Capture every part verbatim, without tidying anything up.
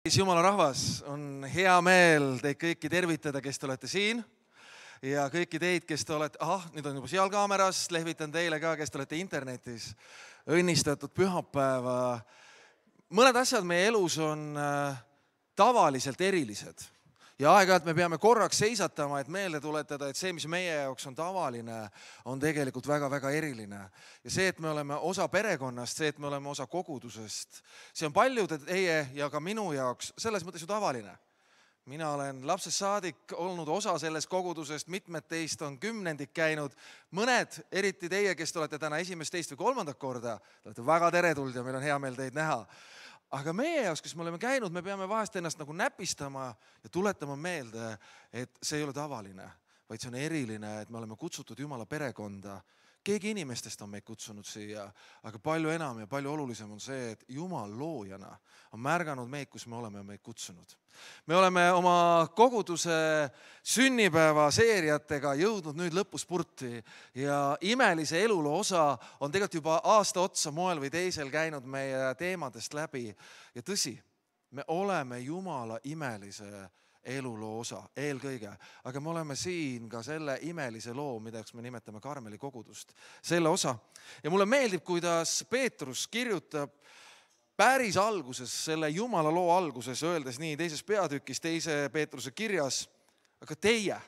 Jumala rahvas, on hea meel teid kõiki tervitada, kes te olete siin ja kõiki teid, kes te olete, ahah, nüüd on juba seal kaameras, lehvitan teile ka, kes te olete internetis. Õnnistatud pühapäeva. Mõned asjad meie elus on tavaliselt erilised ja aeg-ajalt me peame korraks seisatama, et meelde tuletada, et see, mis meie jaoks on tavaline, on tegelikult väga-väga eriline. Ja see, et me oleme osa perekonnast, see, et me oleme osa kogudusest, see on paljude teie ja ka minu jaoks selles mõttes ju tavaline. Mina olen lapsest saadik olnud osa sellest kogudusest, mitmed teist on kümnendik käinud, mõned, eriti teie, kes te olete täna esimest, teist või kolmandat korda, te olete väga teretuld ja meil on hea meel teid näha. Aga meie jaoks, kes me oleme käinud, me peame vahest ennast nagu näpistama ja tuletama meelde, et see ei ole tavaline, vaid see on eriline, et me oleme kutsutud Jumala perekonda. Keegi inimestest on meid kutsunud siia, aga palju enam ja palju olulisem on see, et Jumal loojana on märganud meid, kus me oleme meid kutsunud. Me oleme oma koguduse sünnipäeva seeriatega jõudnud nüüd lõpuspurti ja imelise eluloo osa on tegelikult juba aasta otsa moel või teisel käinud meie teemadest läbi. Ja tõsi, me oleme Jumala imelise eluloo osa eelkõige, aga me oleme siin ka selle imelise loo, mida me nimetame Karmeli kogudust, selle osa. Ja mulle meeldib, kuidas Peetrus kirjutab päris alguses, selle Jumala loo alguses, öeldes nii teises peatükis, teise Peetruse kirjas, aga teie.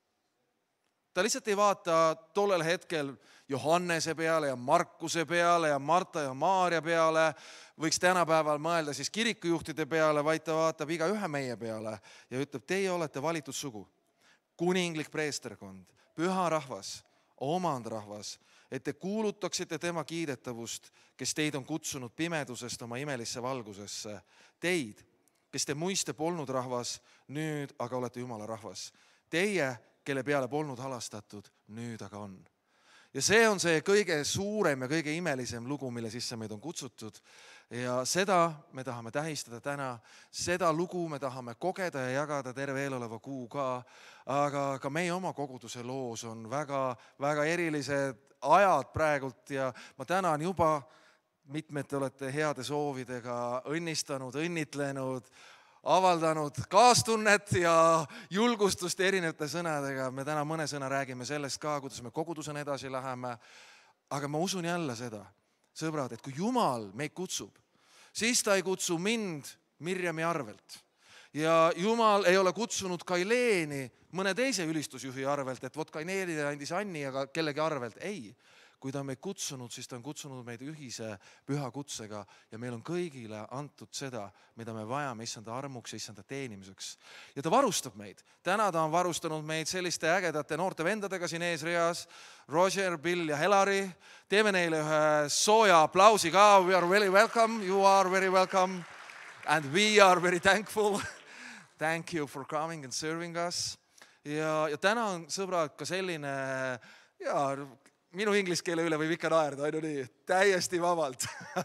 Ta lihtsalt ei vaata tollel hetkel Johannese peale ja Markuse peale ja Marta ja Maaria peale, võiks tänapäeval mõelda siis kirikujuhtide peale, vaid ta vaatab iga ühe meie peale ja ütleb, teie olete valitud sugu, kuninglik preesterkond, püha rahvas, omandrahvas, et te kuulutaksite tema kiidetavust, kes teid on kutsunud pimedusest oma imelisse valgusesse. Teid, kes te muiste polnud rahvas, nüüd aga olete Jumala rahvas. Teie, kelle peale polnud halastatud, nüüd aga on. Ja see on see kõige suurem ja kõige imelisem lugu, mille sisse meid on kutsutud. Ja seda me tahame tähistada täna, seda lugu me tahame kogeda ja jagada terve eeloleva kuu ka, aga ka meie oma koguduse loos on väga, väga erilised ajad praegult ja ma tänan juba, mitmed te olete heade soovidega õnnistanud, õnnitlenud, avaldanud kaastunnet ja julgustust erinevate sõnadega. Me täna mõne sõna räägime sellest ka, kuidas me kogudusena edasi läheme. Aga ma usun jälle seda, sõbrad, et kui Jumal meid kutsub, siis ta ei kutsu mind Mirjami arvelt. Ja Jumal ei ole kutsunud Kaileeni mõne teise ülistusjuhi arvelt, et vot Kaileeni andis Anni, aga kellegi arvelt. Ei. Kui ta on meid kutsunud, siis ta on kutsunud meid ühise püha kutsega ja meil on kõigile antud seda, mida me vajame issanda armuks ja issanda teenimiseks. Ja ta varustab meid. Täna ta on varustanud meid selliste ägedate noorte vendadega siin eesreas, Roger, Bill ja Helari. Teeme neile ühe sooja aplausi ka. We are very welcome. You are very welcome. And we are very thankful. Thank you for coming and serving us. Ja, ja täna on sõbrad ka selline, ja minu inglise keele üle võib ikka naerda, ainu nii, täiesti vabalt.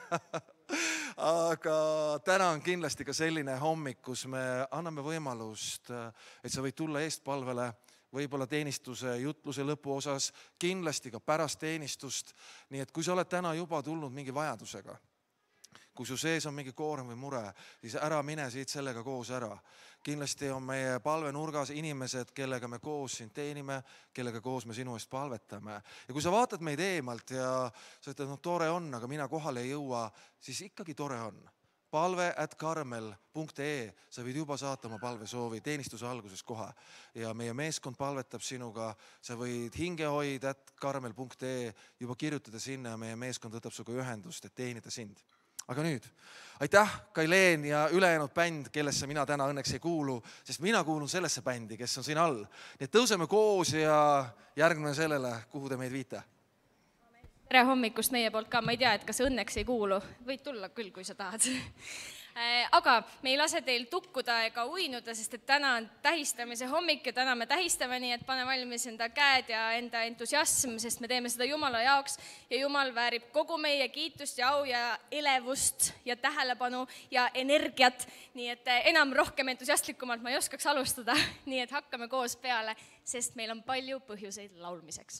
Aga täna on kindlasti ka selline hommik, kus me anname võimalust, et sa võid tulla eestpalvele, võib-olla teenistuse jutluse lõpu osas, kindlasti ka pärast teenistust. Nii et kui sa oled täna juba tulnud mingi vajadusega, kui su sees on mingi koorem või mure, siis ära mine siit sellega koos ära. Kindlasti on meie palve nurgas inimesed, kellega me koos siin teenime, kellega koos me sinu eest palvetame. Ja kui sa vaatad meid eemalt ja sa ütled, no tore on, aga mina kohale ei jõua, siis ikkagi tore on. Palve at karmel punkt ee, sa võid juba saata oma palvesoovi teenistuse alguses kohe. Ja meie meeskond palvetab sinuga, sa võid hingehoid at karmel punkt ee juba kirjutada sinna ja meie meeskond võtab suga ühendust, et teenida sind. Aga nüüd, aitäh Kaileen ja ülejäänud bänd, kellesse mina täna õnneks ei kuulu, sest mina kuulun sellesse bändi, kes on siin all. Nii et tõuseme koos ja järgneme sellele, kuhu te meid viite. Tere hommikust meie poolt ka, ma ei tea, et kas õnneks ei kuulu. Võid tulla küll, kui sa tahad. Aga me ei lase teil tukkuda ega uinuda, sest et täna on tähistamise hommik ja täna me tähistame nii, et pane valmis enda käed ja enda entusiasm, sest me teeme seda Jumala jaoks ja Jumal väärib kogu meie kiitust ja au ja elevust ja tähelepanu ja energiat. Nii et enam rohkem entusiastlikumalt ma ei oskaks alustada, nii et hakkame koos peale, sest meil on palju põhjuseid laulmiseks.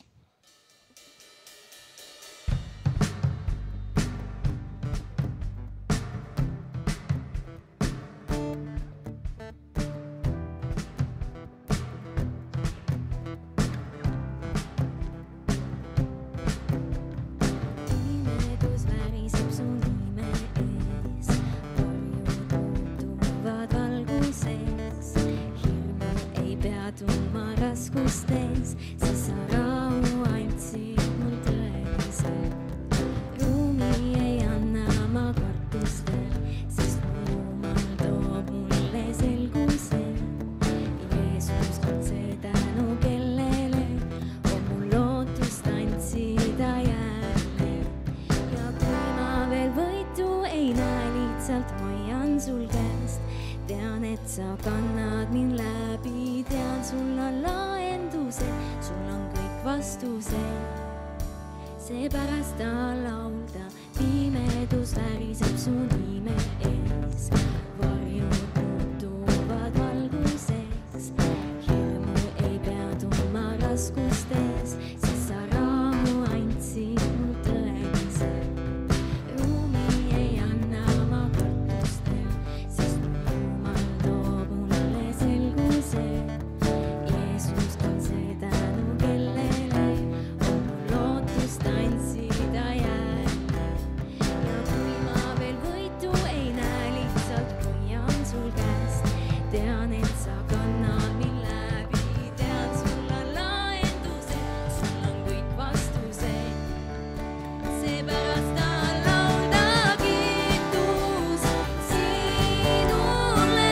raskustes, siis sa rahu andsid mul tõeliselt. Ruumi ei anna ma kartustel, sest mu Jumal toob mulle selguse. Jeesus on see tänu, kellele on mul lootust andsida jälle. Ja kui ma veel võitu ei näe, lihtsalt hoian sul käest. Tean, et sa kannad mind läbi, tean, sul on lahendused, sul on kõik vastused. Seepärast ta laulda, pimedus väriseb su nime ees. Varjud muutuvad valguseks, hirmu ei pea tundma raskustes, sest sa rahu andsid mul tõeliselt. Ruumi ei anna ma kartustel, sest mu Jumal toob mulle selguse. Jeesus on see tänu, kellele on mul lootust andsida jälle. Ja kui ma veel võitu ei näe, lihtsalt hoian sul käest. Tean, et sa kannad mind läbi, tean, sul on lahendused, sul on kõik vastused. Seepärast ta laulda kiitus sinule.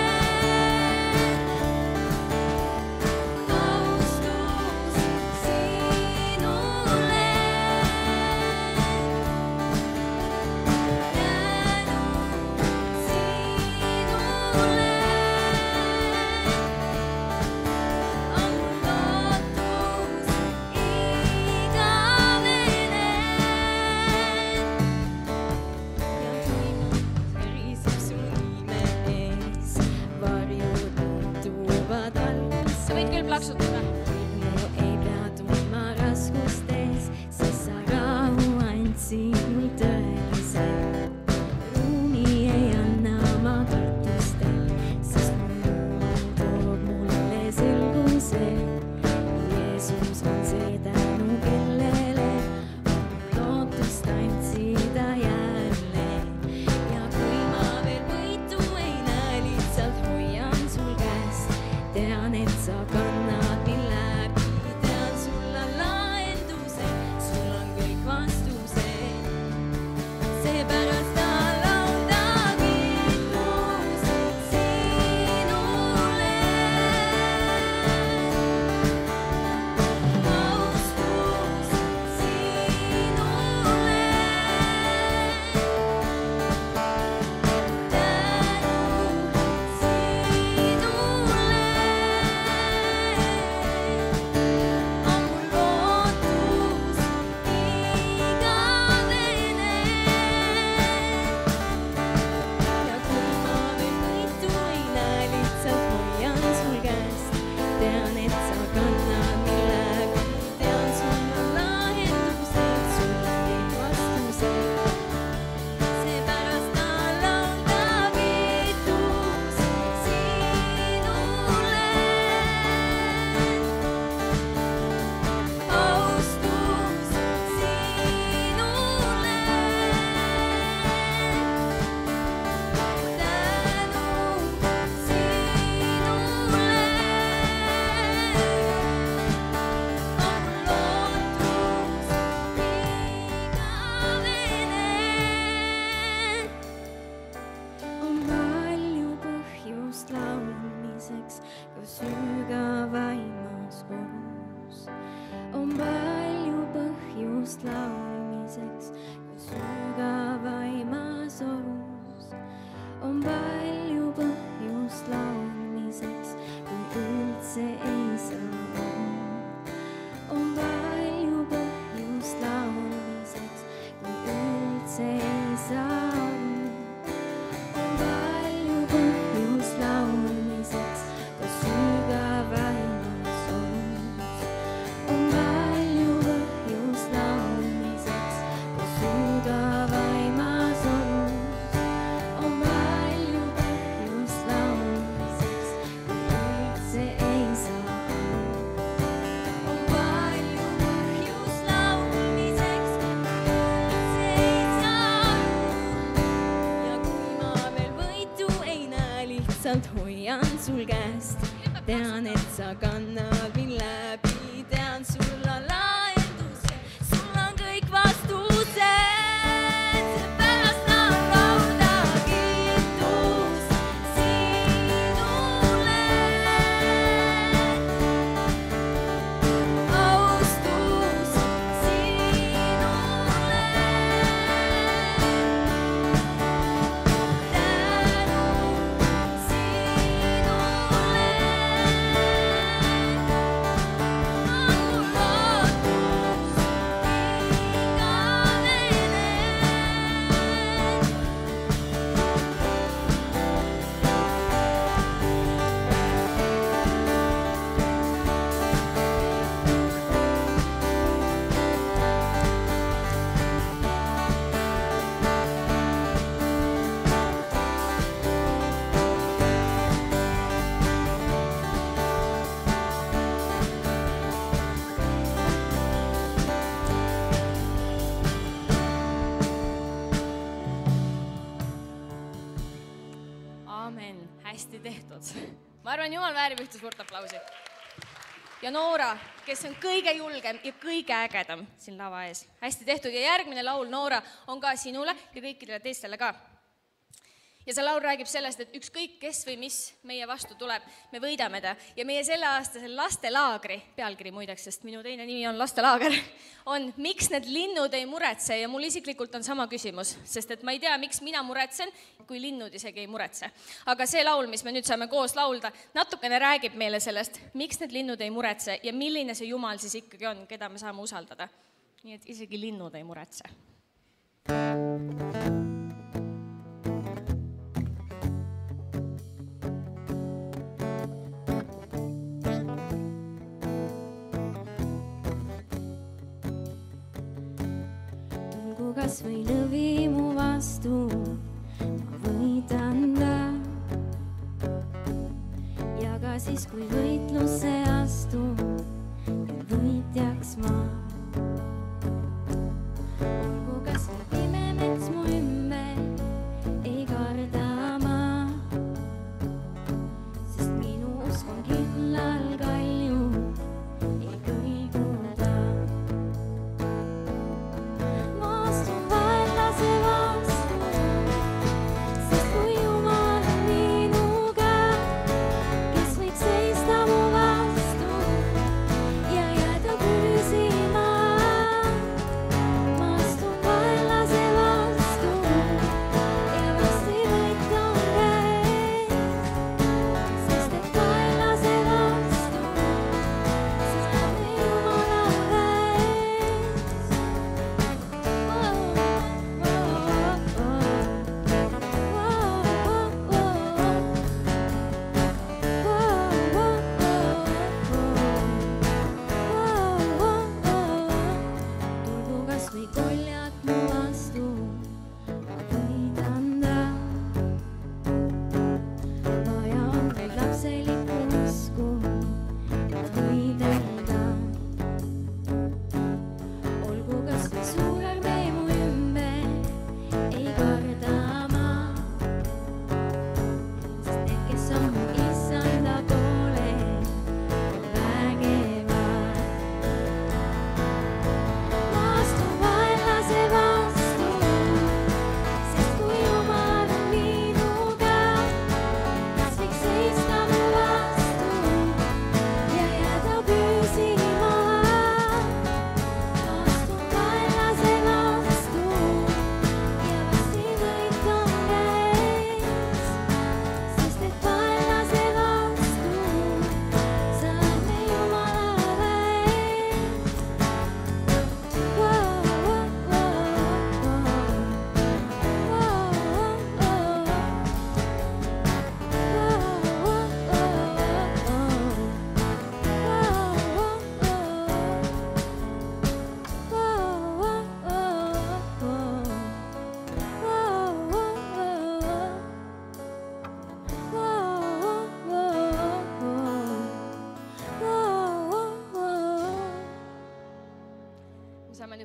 Austus sinule. Tänu sinule. On mul lootus igavene. Ja kui ma veriseb su nime ees, varjud muutuvad valguseks. Sa võid küll plaksutada. Hirmu ei pea tundma raskustes, sest sa rahu andsid mul tõeliselt. Ruumi ei anna ma kartustel, sest mu Jumal toob mulle selguse. Jeesus on see tänu, kellele on mul lootust andsida jälle. Ja kui ma veel võitu ei näe, lihtsalt hoian sul käest. Tean, et sa kannad mind läbi, tean, sul on lahendused, sul on kõik vastused. Seepärast ta laulda kiitus sinule. Austus sinule. Tänu sinule. On mul lootus igavene. Ja kui ma veel võitu ei näe, lihtsalt hoian sul käest. Tean, et sa kannad mind läbi, tean, sul on lahendused, sul on kõik vastused. Seepärast ta laulda kiitus sinule. Austus sinule. Tänu sinule. On mul lootus igavene. On palju põhjust laulmiseks, ka sügavaimas korus. On palju põhjust laulmiseks, ka sügavaimas orus. On palju põhjust laulmiseks, kui üldse ei saa. On palju põhjust laulmiseks, kui üldse ei saa. On palju põhjust laulmiseks, ka sügavaimas orus. On palju põhjust laulmiseks, ka sügavaimas orus. On palju põhjust laulmiseks, kui üldse ei saa. On palju põhjust laulmiseks, kui üldse ei saa. Ja kui ma veel võitu ei näe, lihtsalt hoian sul käest. tean, et sa kannad mind läbi, tean, sul on lahendus, sul on kõik vastused, seepärast tahan laulda kiitus sinule. Austus sinule, Aamen, hästi tehtud. Ma arvan, Jumal väärib ühte suurt aplausi. Ja Noora, kes on kõige julgem ja kõige ägedam siin lava ees. Hästi tehtud ja järgmine laul, Noora, on ka sinule ja kõikidele teistele ka. Ja see laul räägib sellest, et ükskõik kes või mis meie vastu tuleb, me võidame ta. Ja meie selleaastasel lastelaagri, pealkiri muideks, sest minu teine nimi on lastelaager, on miks need linnud ei muretse ja mul isiklikult on sama küsimus, sest et ma ei tea, miks mina muretsen, kui linnud isegi ei muretse. Aga see laul, mis me nüüd saame koos laulda, natukene räägib meile sellest, miks need linnud ei muretse ja milline see Jumal siis ikkagi on, keda me saame usaldada. Nii et isegi linnud ei muretse. Kas või lõvi mu vastu, ma võidan ta. Ja ka siis, kui võitlusse astun, võitjaks ma. Olgu kas või pime mets mu ümber, ei karda ma. Sest minu usk on kindlal kalju, ei kõiguda. Vastu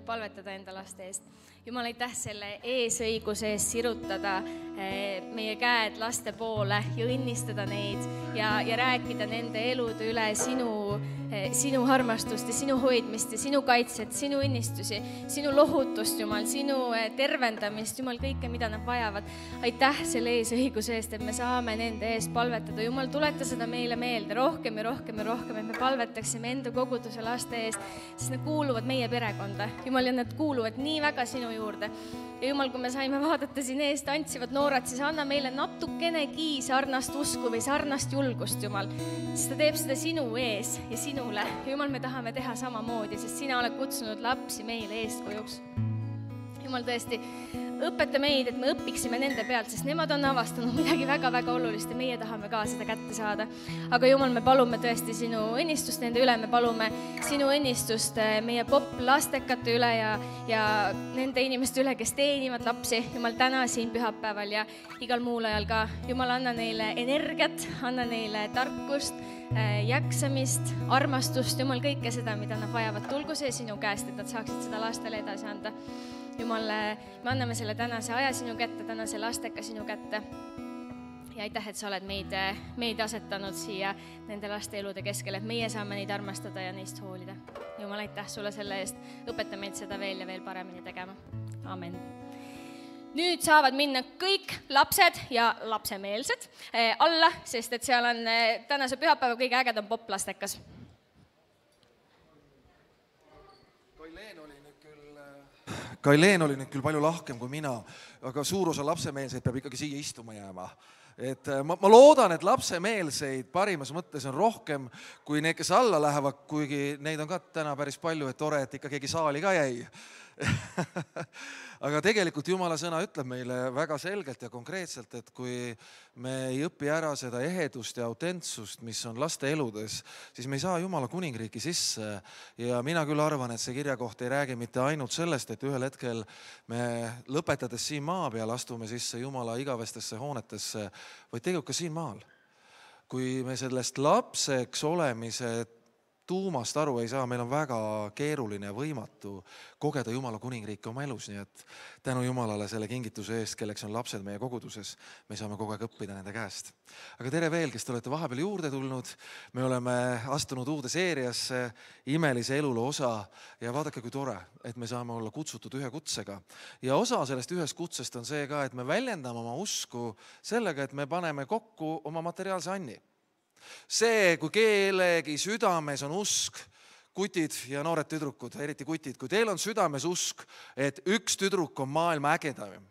palvetada enda laste eest. Jumal, aitäh selle eesõiguse eest sirutada meie käed laste poole ja õnnistada neid ja, ja rääkida nende elude üle sinu, sinu armastust ja sinu hoidmist ja sinu kaitset, sinu õnnistusi, sinu lohutust, Jumal, sinu tervendamist, Jumal, kõike, mida nad vajavad. Aitäh selle eesõiguse eest, et me saame nende eest palvetada. Jumal, tuleta seda meile meelde rohkem ja rohkem ja rohkem, et me palvetaksime enda koguduse laste eest, sest nad kuuluvad meie perekonda. Jumal, ja nad kuuluvad nii väga sinu juurde. Ja Jumal, kui me saime vaadata siin eest tantsivad noored, siis anna meile natukenegi sarnast usku või sarnast julgust, Jumal. Sest ta teeb seda sinu ees ja sinule. Ja Jumal, me tahame teha samamoodi, sest sina oled kutsunud lapsi meile eeskujuks. Jumal, tõesti, õpeta meid, et me õpiksime nende pealt, sest nemad on avastanud midagi väga-väga olulist ja meie tahame ka seda kätte saada. Aga Jumal, me palume tõesti sinu õnnistust nende üle, me palume sinu õnnistust meie popp-lastekate üle ja, ja nende inimeste üle, kes teenivad lapsi. Jumal, täna siin pühapäeval ja igal muul ajal ka. Jumal, anna neile energiat, anna neile tarkust, jaksamist, armastust, Jumal, kõike seda, mida nad vajavad. Tulgu see sinu käest, et nad saaksid seda lastele edasi anda. Jumal, me anname selle tänase aja sinu kätte, tänase lasteka sinu kätte. Ja aitäh, et sa oled meid, meid asetanud siia nende laste elude keskel, et meie saame neid armastada ja neist hoolida. Jumal, aitäh sulle selle eest. Õpeta meid seda veel ja veel paremini tegema. Amen. Nüüd saavad minna kõik lapsed ja lapsemeelsed alla, sest et seal on tänase pühapäeva kõige ägedam poplastekas. Kaileen oli nüüd küll palju lahkem kui mina, aga suur osa lapsemeelseid peab ikkagi siia istuma jääma. Et ma, ma loodan, et lapsemeelseid parimas mõttes on rohkem kui need, kes alla lähevad, kuigi neid on ka täna päris palju, et tore, et ikka keegi saali ka jäi. Aga tegelikult Jumala sõna ütleb meile väga selgelt ja konkreetselt, et kui me ei õpi ära seda ehedust ja autentsust, mis on laste eludes, siis me ei saa Jumala kuningriiki sisse. Ja mina küll arvan, et see kirjakoht ei räägi mitte ainult sellest, et ühel hetkel me lõpetades siin maa peal astume sisse Jumala igavestesse hoonetesse, vaid tegelikult ka siin maal. Kui me sellest lapseks olemise tuumast aru ei saa, meil on väga keeruline ja võimatu kogeda Jumala kuningriiki oma elus, nii et tänu Jumalale selle kingituse eest, kelleks on lapsed meie koguduses, me saame kogu aeg õppida nende käest. Aga tere veel, kes te olete vahepeal juurde tulnud, me oleme astunud uude seeriasse imelise eluloo osa ja vaadake, kui tore, et me saame olla kutsutud ühe kutsega. Ja osa sellest ühest kutsest on see ka, et me väljendame oma usku sellega, et me paneme kokku oma materiaalse anni. See, kui kellegi südames on usk, kutid ja noored tüdrukud, eriti kutid, kui teil on südames usk, et üks tüdruk on maailma ägedam,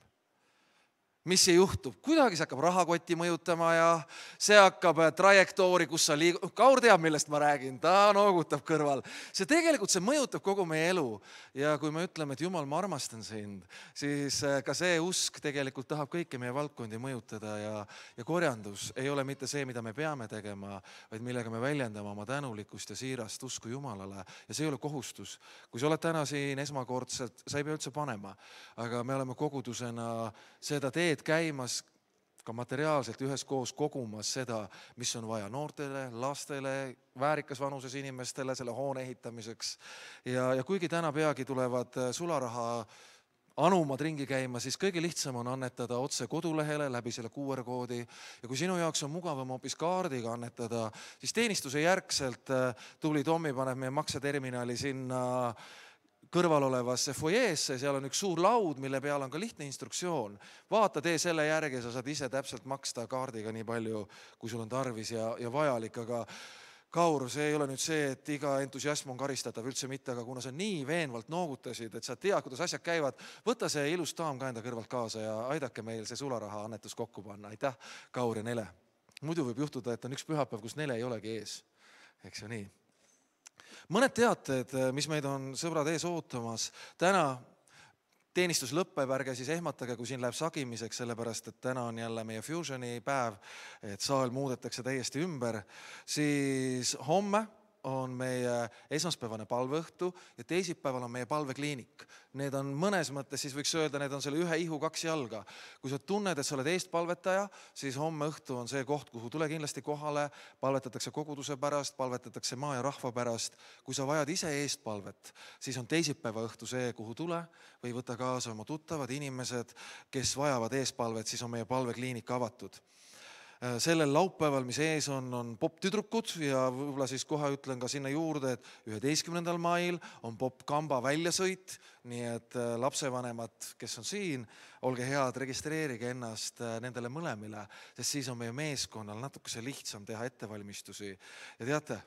mis see juhtub? Kuidagi see hakkab rahakoti mõjutama ja see hakkab trajektoori, kus sa liigud. Kaur teab, millest ma räägin, ta noogutab kõrval. See tegelikult see mõjutab kogu meie elu. Ja kui me ütleme, et Jumal, ma armastan sind, siis ka see usk tegelikult tahab kõiki meie valdkondi mõjutada ja, ja korjandus ei ole mitte see, mida me peame tegema, vaid millega me väljendame oma tänulikkust ja siirast usku Jumalale. Ja see ei ole kohustus. Kui sa oled täna siin esmakordselt, sa ei pea üldse panema, aga me oleme kogudusena seda teed käimas ka materiaalselt üheskoos kogumas seda, mis on vaja noortele, lastele, väärikas vanuses inimestele, selle hoone ehitamiseks. Ja, ja kuigi täna peagi tulevad sularaha anumad ringi käima, siis kõige lihtsam on annetada otse kodulehele läbi selle Q R koodi. Ja kui sinu jaoks on mugavam hoopis kaardiga annetada, siis teenistuse järgselt tuli Tommi paneb meie makseterminali sinna kõrval olevasse foyeesse, seal on üks suur laud, mille peal on ka lihtne instruktsioon. Vaata, tee selle järgi, sa saad ise täpselt maksta kaardiga nii palju, kui sul on tarvis ja, ja vajalik, aga Kaur, see ei ole nüüd see, et iga entusiasm on karistatav üldse mitte, aga kuna sa nii veenvalt noogutasid, et sa tead, kuidas asjad käivad, võta see ilus daam ka enda kõrvalt kaasa ja aidake meil see sularaha annetus kokku panna. Aitäh, Kaur ja Nele. Muidu võib juhtuda, et on üks pühapäev, kus Nele ei olegi ees. Eks ju nii. Mõned teated, mis meid on sõbrad ees ootamas. Täna teenistus lõppeb, ärge siis ehmatage, kui siin läheb sagimiseks, sellepärast, et täna on jälle meie Fusioni päev, et saal muudetakse täiesti ümber. Siis homme on meie esmaspäevane palveõhtu ja teisipäeval on meie palvekliinik. Need on mõnes mõttes, siis võiks öelda, need on selle ühe ihu kaks jalga. Kui sa tunned, et sa oled eestpalvetaja, siis homme õhtu on see koht, kuhu tule kindlasti kohale, palvetatakse koguduse pärast, palvetatakse maa ja rahva pärast. Kui sa vajad ise eestpalvet, siis on teisipäeva õhtu see, kuhu tule või võta kaasa oma tuttavad inimesed, kes vajavad eespalvet, siis on meie palvekliinik avatud. Sellel laupäeval, mis ees on, on poptüdrukud ja võib-olla siis kohe ütlen ka sinna juurde, et üheteistkümnendal mail on popkamba väljasõit, nii et lapsevanemad, kes on siin, olge head, registreerige ennast nendele mõlemile, sest siis on meie meeskonnal natukese lihtsam teha ettevalmistusi. Ja teate,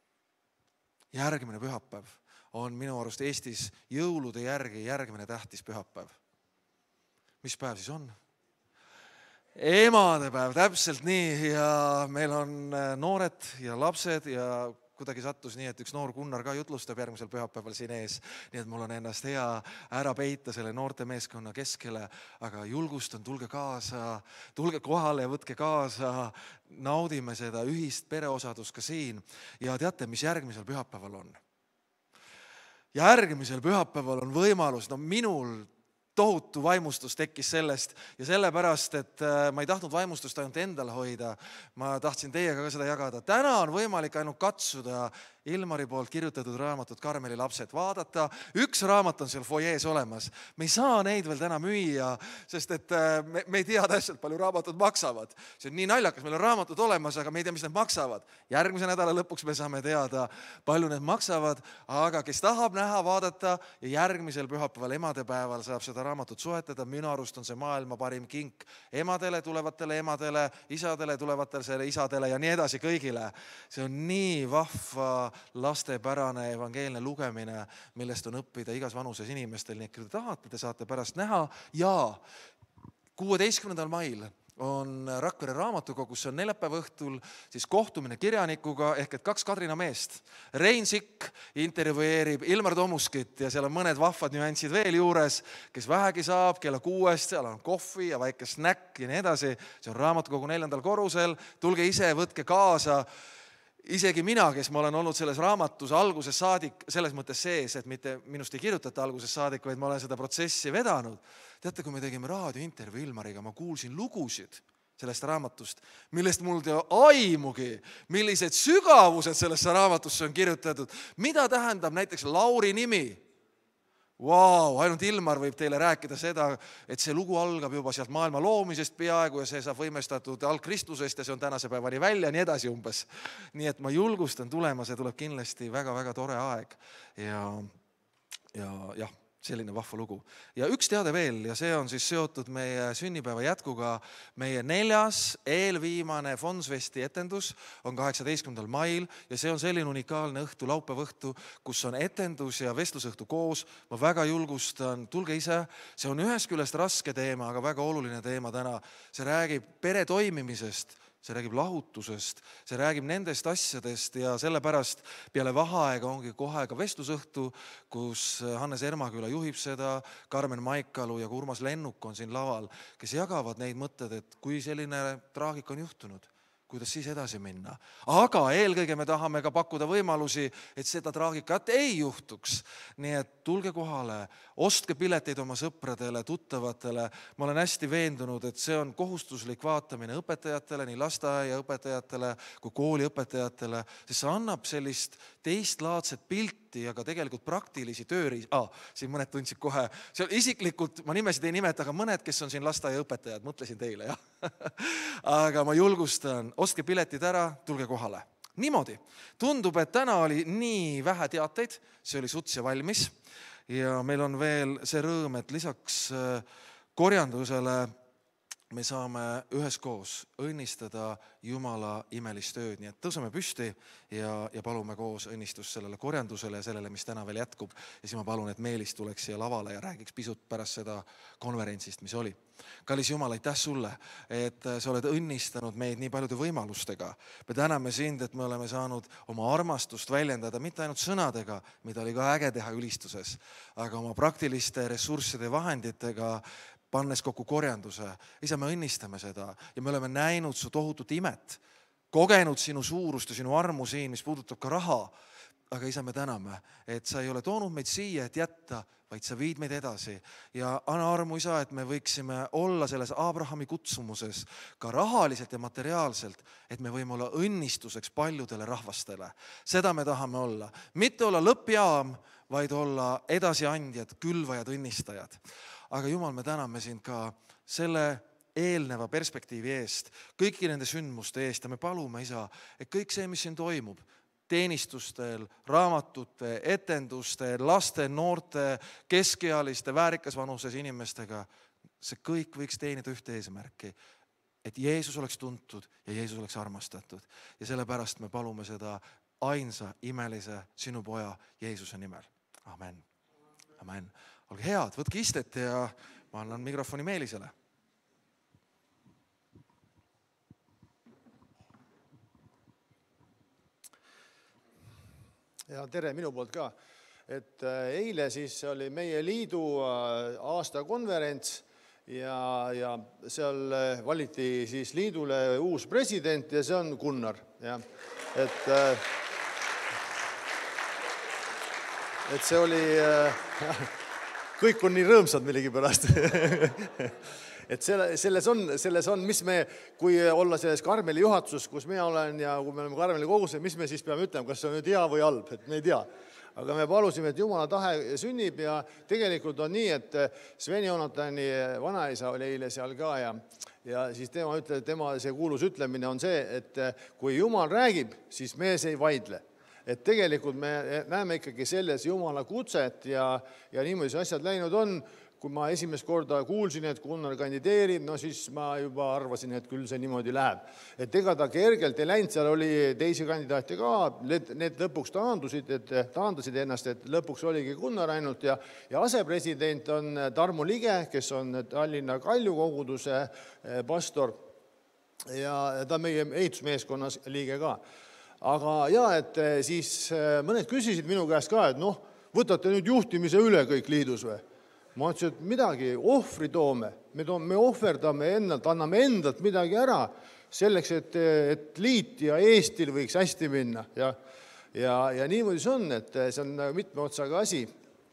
järgmine pühapäev on minu arust Eestis jõulude järgi järgmine tähtis pühapäev. Mis päev siis on? Emadepäev, täpselt nii, ja meil on noored ja lapsed ja kuidagi sattus nii, et üks noor Gunnar ka jutlustab järgmisel pühapäeval siin ees, nii et mul on ennast hea ära peita selle noorte meeskonna keskele, aga julgustan, tulge kaasa, tulge kohale ja võtke kaasa, naudime seda ühist pereosadust ka siin ja teate, mis järgmisel pühapäeval on? Järgmisel pühapäeval on võimalus, no minul tohutu vaimustus tekkis sellest ja sellepärast, et ma ei tahtnud vaimustust ainult endale hoida, ma tahtsin teiega ka seda jagada. Täna on võimalik ainult katsuda Ilmari poolt kirjutatud raamatut Karmeli lapsed vaadata. Üks raamat on seal foyees olemas. Me ei saa neid veel täna müüa, sest et me, me ei tea täpselt, palju raamatud maksavad. See on nii naljakas, meil on raamatud olemas, aga me ei tea, mis need maksavad. Järgmise nädala lõpuks me saame teada, palju need maksavad, aga kes tahab näha, vaadata ja järgmisel pühapäeval emadepäeval saab seda raamatut soetada. Minu arust on see maailma parim kink emadele, tulevatele emadele, isadele, tulevatele isadele ja nii edasi kõigile. See on nii vahva lastepärane evangeelne lugemine, millest on õppida igas vanuses inimestel, nii et kui te tahate, te saate pärast näha ja kuueteistkümnendal mail on Rakvere raamatukogus, see on neljapäeva õhtul, siis kohtumine kirjanikuga ehk et kaks Kadrina meest. Rein Sikk intervjueerib Ilmar Tomuskit ja seal on mõned vahvad nüansid veel juures, kes vähegi saab kella kuuest, seal on kohvi ja väike snäkk ja nii edasi. See on raamatukogu neljandal korrusel, tulge ise, võtke kaasa. Isegi mina, kes ma olen olnud selles raamatus alguses saadik, selles mõttes sees, et mitte minust ei kirjutata alguses saadik, vaid ma olen seda protsessi vedanud. Teate, kui me tegime raadiointervjuu Ilmariga, ma kuulsin lugusid sellest raamatust, millest mul teo aimugi, millised sügavused sellesse raamatusse on kirjutatud. Mida tähendab näiteks Lauri nimi? Vau, ainult Ilmar võib teile rääkida seda, et see lugu algab juba sealt maailma loomisest peaaegu ja see saab võimestatud algkristlusest ja see on tänase päevani välja ja nii edasi umbes. Nii et ma julgustan tulema, see tuleb kindlasti väga-väga tore aeg ja, ja jah, selline vahva lugu. Ja üks teade veel ja see on siis seotud meie sünnipäeva jätkuga. Meie neljas eelviimane Fonsvesti etendus on kaheksateistkümnendal mail ja see on selline unikaalne õhtu, laupäeva õhtu, kus on etendus ja vestlusõhtu koos. Ma väga julgustan, tulge ise. See on ühest küljest raske teema, aga väga oluline teema täna. See räägib pere toimimisest, see räägib lahutusest, see räägib nendest asjadest ja sellepärast peale vaheaega ongi kohe ka vestlusõhtu, kus Hannes Ermaküla juhib seda, Karmen Maikalu ja Urmas Lennuk on siin laval, kes jagavad neid mõtted, et kui selline traagik on juhtunud, kuidas siis edasi minna. Aga eelkõige me tahame ka pakkuda võimalusi, et seda traagikat ei juhtuks. Nii et tulge kohale, ostke pileteid oma sõpradele, tuttavatele. Ma olen hästi veendunud, et see on kohustuslik vaatamine õpetajatele, nii lasteaia õpetajatele kui kooli õpetajatele, sest see annab sellist teistlaadset pilti ja ka tegelikult praktilisi tööriis. Ah, siin mõned tundsid kohe. See on isiklikult, ma nimesid ei nimeta, aga mõned, kes on siin lasteaia õpetajad, mõtlesin teile, jah. Aga ma julgustan, ostke piletid ära, tulge kohale. Niimoodi. Tundub, et täna oli nii vähe teateid, see oli suts ja valmis. Ja meil on veel see rõõm, et lisaks korjandusele me saame üheskoos õnnistada Jumala imelist tööd. Nii et tõuseme püsti ja, ja palume koos õnnistust sellele korjandusele ja sellele, mis täna veel jätkub. Ja siis ma palun, et Meelis tuleks siia lavale ja räägiks pisut pärast seda konverentsist, mis oli. Kallis Jumal, aitäh sulle, et sa oled õnnistanud meid nii paljude võimalustega. Me täname sind, et me oleme saanud oma armastust väljendada mitte ainult sõnadega, mida oli ka äge teha ülistuses, aga oma praktiliste ressursside vahenditega, pannes kokku korjanduse. Isa, me õnnistame seda ja me oleme näinud su tohutut imet, kogenud sinu suurust ja sinu armu siin, mis puudutab ka raha. aga isa, me täname, et sa ei ole toonud meid siia, et jätta, vaid sa viid meid edasi. Ja anna armu, isa, et me võiksime olla selles Abrahami kutsumuses ka rahaliselt ja materiaalselt, et me võime olla õnnistuseks paljudele rahvastele. Seda me tahame olla. Mitte olla lõppjaam, vaid olla edasiandjad, külvajad, õnnistajad. Aga Jumal, me täname sind ka selle eelneva perspektiivi eest, kõiki nende sündmuste eest ja me palume, isa, et kõik see, mis siin toimub, teenistustel, raamatute, etendustel, laste, noorte, keskealiste, väärikas vanuses inimestega, see kõik võiks teenida ühte eesmärki, et Jeesus oleks tuntud ja Jeesus oleks armastatud. Ja sellepärast me palume seda ainsa imelise sinu poja Jeesuse nimel. Amen. Amen. Olge head, võtke istet ja ma annan mikrofoni Meelisele. Ja tere minu poolt ka. Et eile siis oli meie liidu aastakonverents ja, ja seal valiti siis liidule uus president ja see on Gunnar. Ja. Et, et see oli, kõik on nii rõõmsad millegi pärast. Et selles on, selles on, mis me, kui olla selles Karmeli juhatuses, kus mina olen ja kui me oleme Karmeli koguses, mis me siis peame ütlema, kas see on nüüd hea või halb, et me ei tea. Aga me palusime, et Jumala tahe sünnib ja tegelikult on nii, et Sven Jonatani vanaisa oli eile seal ka ja, ja siis tema, ütle, tema see kuulus ütlemine on see, et kui Jumal räägib, siis mees ei vaidle. Et tegelikult me näeme ikkagi selles Jumala kutset ja, ja niimoodi see asjad läinud on. Kui ma esimest korda kuulsin, et Gunnar kandideerib, no siis ma juba arvasin, et küll see niimoodi läheb. Et ega ta kergelt ei läinud, seal oli teisi kandidaate ka, need, need lõpuks taandusid, et taandasid ennast, et lõpuks oligi Gunnar ainult ja, ja asepresident on Tarmo Lige, kes on Tallinna Kalju koguduse pastor ja ta meie ehitusmeeskonnas liige ka. Aga ja, et siis mõned küsisid minu käest ka, et noh, võtate nüüd juhtimise üle kõik liidus või? Ma ütlesin, et midagi, ohvri toome, me, toome, me ohverdame ennalt, anname endalt midagi ära, selleks, et, et liit ja Eestil võiks hästi minna. Ja, ja, ja niimoodi see on, et see on mitme otsaga asi.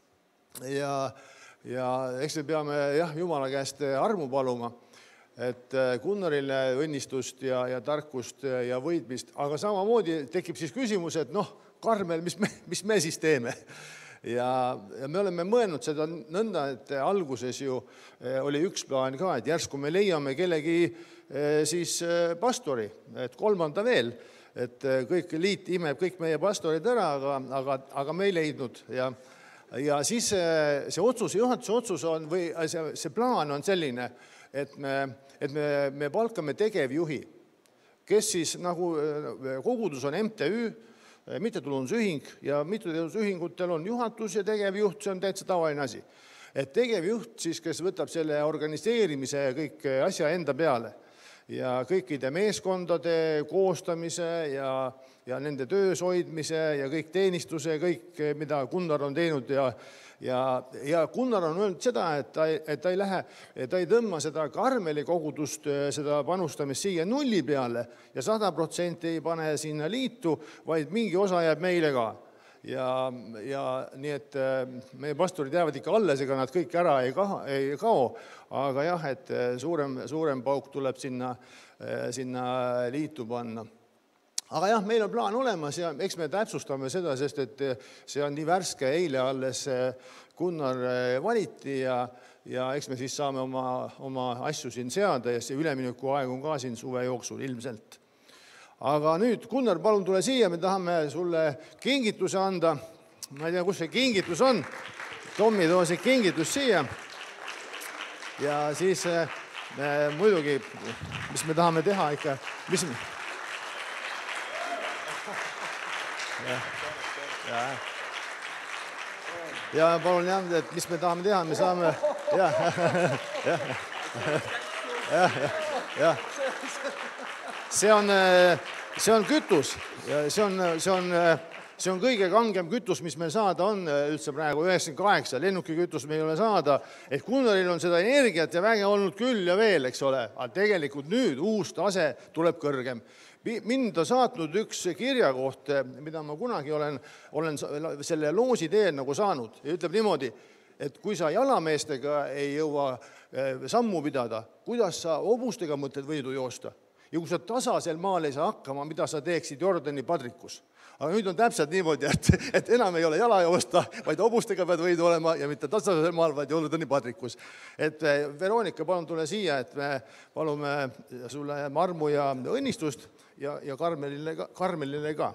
Ja, ja eks me peame jah, Jumala käest armu paluma, et Gunnarile õnnistust ja, ja tarkust ja võitmist, aga samamoodi tekib siis küsimus, et noh, Karmel, mis me, mis me siis teeme? Ja, ja me oleme mõelnud seda nõnda, et alguses ju oli üks plaan ka, et järsku me leiame kellegi siis pastori, et kolmanda veel, et kõik liit imeb kõik meie pastorid ära, aga, aga, aga me ei leidnud. Ja, ja siis see otsus, juhatuse otsus on, või see, see plaan on selline, et me, et me, me palkame tegevjuhi, kes siis nagu kogudus on M T Ü, mittetulundusühing ja mittetulundusühingutel on juhatus ja tegevjuht, see on täitsa tavaline asi. Et tegevjuht siis, kes võtab selle organiseerimise ja kõik asja enda peale ja kõikide meeskondade koostamise ja, ja nende töös hoidmise ja kõik teenistuse, kõik, mida Gunnar on teinud ja Ja, ja Gunnar on öelnud seda, et ta, et ta ei lähe, ta ei tõmma seda Karmeli kogudust, seda panustamist siia nulli peale ja sada protsenti ei pane sinna liitu, vaid mingi osa jääb meile ka. Ja, ja nii, et meie pastorid jäävad ikka alles, ega nad kõik ära ei, kaha, ei kao, aga jah, et suurem, suurem pauk tuleb sinna, sinna liitu panna. Aga jah, meil on plaan olemas ja eks me täpsustame seda, sest et see on nii värske, eile alles Gunnar valiti ja, ja eks me siis saame oma, oma asju siin seada ja see ülemineku aeg on ka siin suve jooksul ilmselt. Aga nüüd, Gunnar, palun tule siia, me tahame sulle kingituse anda. Ma ei tea, kus see kingitus on. Tommi, too see kingitus siia. Ja siis me, muidugi, mis me tahame teha ikka, mis me... Ja, ja. ja palun jah, et mis me tahame teha, me saame ja, ja, ja, ja. See on, see on kütus ja see on, see on, see on kõige kangem kütus, mis meil saada on üldse praegu üheksakümmend kaheksa, lennuki kütus me ei ole saada, et Gunnaril on seda energiat ja väge olnud küll ja veel, eks ole, aga tegelikult nüüd uus tase tuleb kõrgem. Mind on saatnud üks kirjakoht, mida ma kunagi olen, olen selle loosi teel nagu saanud ja ütleb niimoodi, et kui sa jalameestega ei jõua sammu pidada, kuidas sa hobustega mõtled võidu joosta ja kui sa tasasel maal ei saa hakkama, mida sa teeksid Jordani padrikus. Aga nüüd on täpselt niimoodi, et, et enam ei ole jala joosta, vaid hobustega pead võidu olema ja mitte tasasel maal, vaid Jordani padrikus. Et Veronika, palun tule siia, et me palume sulle armu ja õnnistust ja, ja Karmelile ka. Karmelile ka.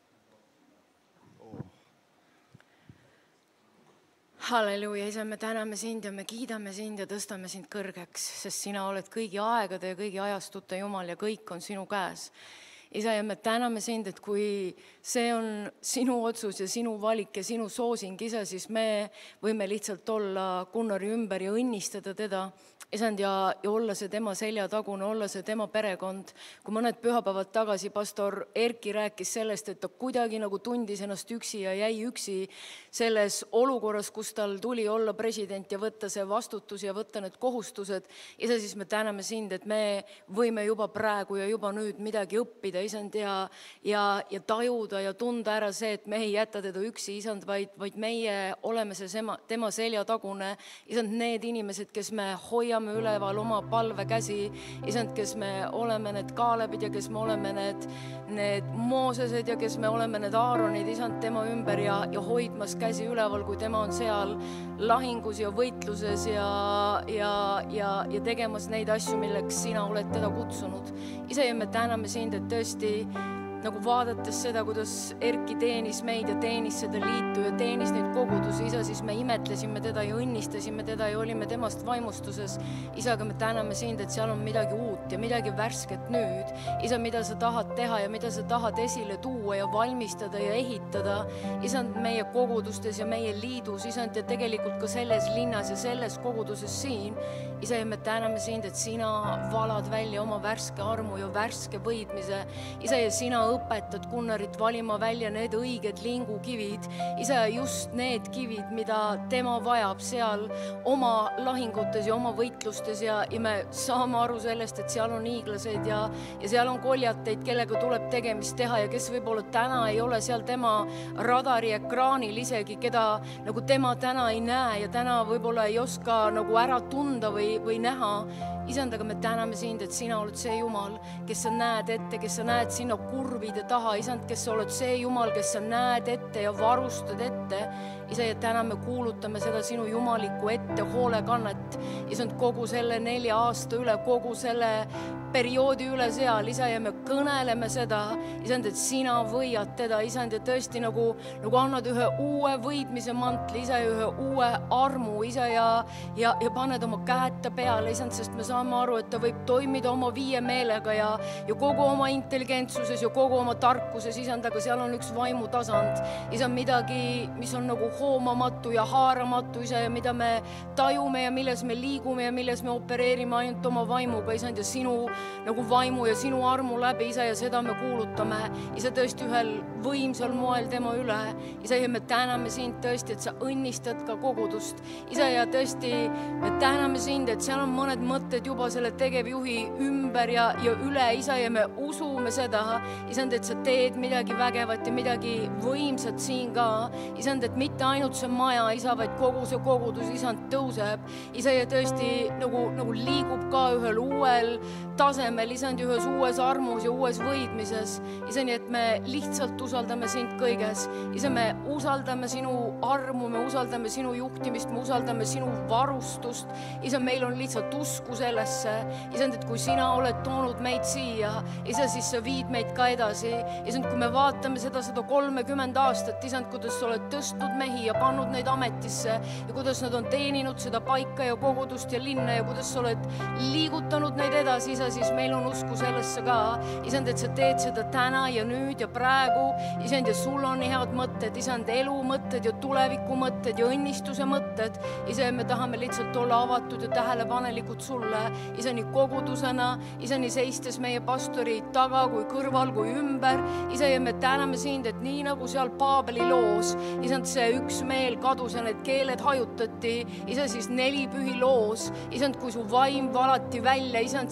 Halleluuja, isa, me täname sind ja me kiidame sind ja tõstame sind kõrgeks, sest sina oled kõigi aegade ja kõigi ajastute Jumal ja kõik on sinu käes. Isa, ja me täname sind, et kui see on sinu otsus ja sinu valik ja sinu soosing, isa, siis me võime lihtsalt olla Gunnari ümber ja õnnistada teda, isand, ja, ja olla see tema seljatagune, olla see tema perekond. Kui mõned pühapäevad tagasi pastor Erki rääkis sellest, et ta kuidagi nagu tundis ennast üksi ja jäi üksi selles olukorras, kus tal tuli olla president ja võtta see vastutus ja võtta need kohustused. Isa, siis me täname sind, et me võime juba praegu ja juba nüüd midagi õppida, isand, ja, ja, ja tajuda ja tunda ära see, et me ei jäta teda üksi, isand, vaid, vaid meie oleme see sema, tema seljatagune, isand, need inimesed, kes me hoiame üleval oma palvekäsi, isand, kes me oleme need Kaalebid ja kes me oleme need, need Moosesed ja kes me oleme need Aaronid, isand, tema ümber ja, ja hoidmas käsi üleval, kui tema on seal lahingus ja võitluses ja, ja, ja, ja tegemas neid asju, milleks sina oled teda kutsunud. Isa, ja me täname sind, et tõesti nagu vaadates seda, kuidas Erki teenis meid ja teenis seda liitu ja teenis neid kogudusi, isa, siis me imetlesime teda ja õnnistasime teda ja olime temast vaimustuses. Isaga me täname sind, et seal on midagi uut ja midagi värsket nüüd. Isa, mida sa tahad teha ja mida sa tahad esile tuua ja valmistada ja ehitada. Isand, meie kogudustes ja meie liidus, isand, ja tegelikult ka selles linnas ja selles koguduses siin. Isa, ja me täname sind, et sina valad välja oma värske armu ja värske võidmise. Isa, ja sina õpetad Gunnarit valima välja need õiged lingukivid. Isa, just need kivid, mida tema vajab seal oma lahingutes ja oma võitlustes ja, ja me saame aru sellest, et seal on hiiglased ja, ja seal on koljateid, kellega tuleb tegemist teha ja kes võib-olla täna ei ole seal tema radari ekraanil isegi, keda nagu tema täna ei näe ja täna võib-olla ei oska nagu ära tunda või, või näha. Isand, aga me täname sind, et sina oled see Jumal, kes sa näed ette, kes sa näed sinna kurvide taha. Isand, kes sa oled see Jumal, kes sa näed ette ja varustad ette. Isa, ja täna me kuulutame seda sinu jumalikku ette hoolekannet. Isand, kogu selle nelja aasta üle, kogu selle perioodi üle seal, isa, ja me kõneleme seda, isand, et sina võiad teda, isand, ja tõesti nagu, nagu annad ühe uue võidmise mantli, isa, ja ühe uue armu, isa, ja, ja, ja paned oma käed ta peale, isand, sest me saame aru, et ta võib toimida oma viie meelega ja, ja kogu oma intelligentsuses ja kogu oma tarkuses, isand, aga seal on üks vaimutasand, isand, midagi, mis on nagu hoomamatu ja haaramatu, isa, ja mida me tajume ja milles me liigume ja milles me opereerime ainult oma vaimuga, isand, ja sinu nagu vaimu ja sinu armu läbi, isa, ja seda me kuulutame, isa, tõesti ühel võimsal moel tema üle, isa, ja me täname sind tõesti, et sa õnnistad ka kogudust, isa, ja tõesti me täname sind, et seal on mõned mõtted juba selle tegevjuhi ümber ja, ja üle, isa, ja me usume seda, isand, et sa teed midagi vägevat ja midagi võimsat siin ka, isand, et mitte ainult see maja, isa, vaid kogu see kogudus, isand, tõuseb, isa, ja tõesti nagu, nagu liigub ka ühel uuel tasemel, isand, ühes uues armus ja uues võidmises, isa, nii et me lihtsalt usaldame sind kõiges, isa, me usaldame sinu armu, me usaldame sinu juhtimist, me usaldame sinu varustust, isa, meil on lihtsalt usku sellesse, isand, et kui sina oled toonud meid siia, isa, siis sa viid meid ka edasi, isand, kui me vaatame seda sada kolmekümmend aastat, isand, kuidas sa oled tõstnud mehi ja pannud neid ametisse ja kuidas nad on teeninud seda paika ja kogudust ja linna ja kuidas sa oled liigutanud neid edasi, isa, siis meil on usku sellesse ka, isand, et sa teed seda täna ja nüüd ja praegu, isand, ja sul on head mõtted, isand, elu mõtted ja tuleviku mõtted ja õnnistuse mõtted, isa, ja me tahame lihtsalt olla avatud ja tähelepanelikud sulle, isa, nii kogudusena, isa, nii seistes meie pastori taga kui kõrval kui ümber, isa, ja me täname sind, et nii nagu seal Paabeli loos, isand, see üks meel kadus ja need keeled hajutati, isa, siis neli pühi loos, isand, kui su vaim valati välja, isand,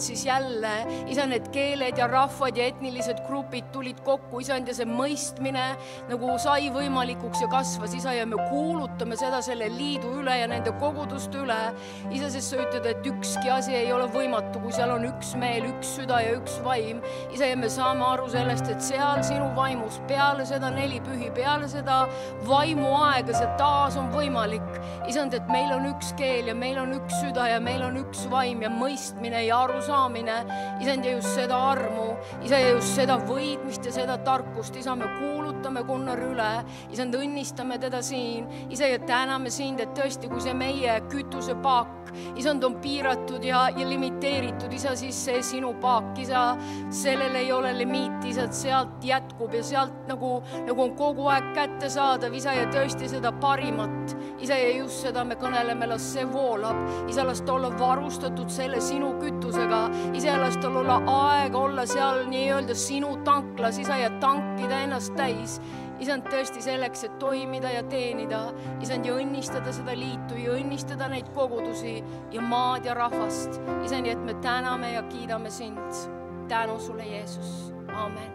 siis jälle, isand, need keeled ja rahvad ja etnilised grupid tulid kokku, isand, ja see mõistmine nagu sai võimalikuks ja kasvas, isa, ja me kuulutame seda selle liidu üle ja nende koguduste üle. Isa, sest sa ütled, et ükski asi ei ole võimatu, kui seal on üks meel, üks süda ja üks vaim. Isa, ja me saame aru sellest, et seal sinu vaimus peale seda neli pühi, peale seda vaimu aega, see taas on võimalik. Isand, et meil on üks keel ja meil on üks süda ja meil on üks vaim ja mõistmine ja arusaamine. Isand, ja just seda armu, isa, ja just seda võidmist ja seda tarkust. Isa, me kuulutame Gunnar üle. Isand, õnnistame teda siin. Isa, ja täname sind, et tõesti, kui see meie kütusepaak, isand, on piiratud ja, ja limiteeritud, isa, siis see sinu paak, isa, sellel ei ole limiiti, isa, sealt jätkub ja sealt nagu, nagu on kogu aeg kätte saadav, isa, ja tõesti seda parimat. Isa, ja just seda me kõneleme, las see voolab. Isa, las ta olla varustatud selle sinu kütusega. Isa, las tal olla aega olla seal nii-öelda sinu tanklas, isa, ja tankida ennast täis. Isand, tõesti selleks, et toimida ja teenida. Isand, ja õnnistada seda liitu ja õnnistada neid kogudusi ja maad ja rahvast. Isand, et me täname ja kiidame sind. Tänu sulle, Jeesus. Amen.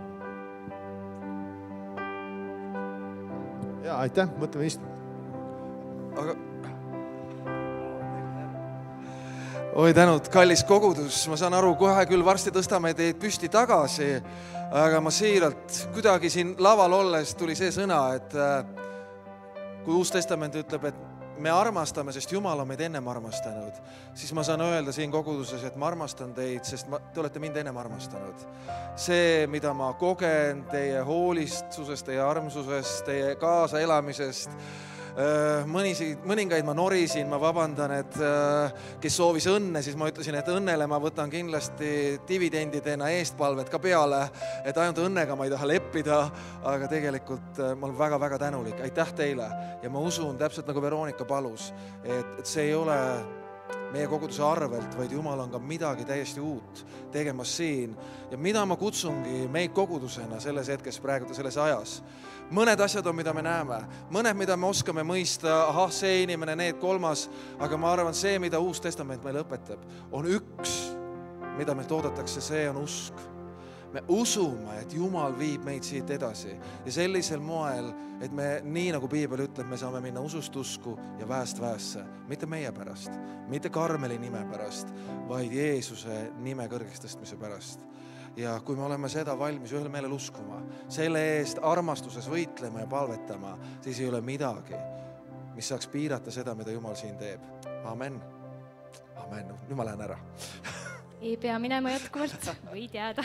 Ja, aitäh, mõtleme istu. Aga... Oi tänud, kallis kogudus, ma saan aru, kohe küll varsti tõstame teid püsti tagasi, aga ma siiralt kuidagi siin laval olles tuli see sõna, et kui Uus Testament ütleb, et me armastame, sest Jumal on meid ennem armastanud, siis ma saan öelda siin koguduses, et ma armastan teid, sest ma, te olete mind ennem armastanud. See, mida ma kogen teie hoolistsusest, teie armsusest, teie kaasa elamisest, Mõnisi, mõningaid ma norisin, ma vabandan, et kes soovis õnne, siis ma ütlesin, et õnnele ma võtan kindlasti dividendidena eestpalvet ka peale, et ainult õnnega ma ei taha leppida, aga tegelikult ma olen väga-väga tänulik. Aitäh teile ja ma usun, täpselt nagu Veronika palus, et, et see ei ole meie koguduse arvelt, vaid Jumal on ka midagi täiesti uut tegemas siin. Ja mida ma kutsungi meid kogudusena selles hetkes praegu selles ajas. Mõned asjad on, mida me näeme. Mõned, mida me oskame mõista, ahah, see inimene, need kolmas, aga ma arvan, see, mida Uus Testament meile õpetab, on üks, mida meilt oodatakse, see on usk. Me usume, et Jumal viib meid siit edasi ja sellisel moel, et me, nii nagu Piibel ütleb, me saame minna usust usku ja väest väesse. Mitte meie pärast, mitte Karmeli nime pärast, vaid Jeesuse nime kõrgeks tõstmise pärast. Ja kui me oleme seda valmis ühel meelel uskuma, selle eest armastuses võitlema ja palvetama, siis ei ole midagi, mis saaks piirata seda, mida Jumal siin teeb. Amen. Amen. Nüüd ma lähen ära. Ei pea minema jätkuvalt, võid jääda.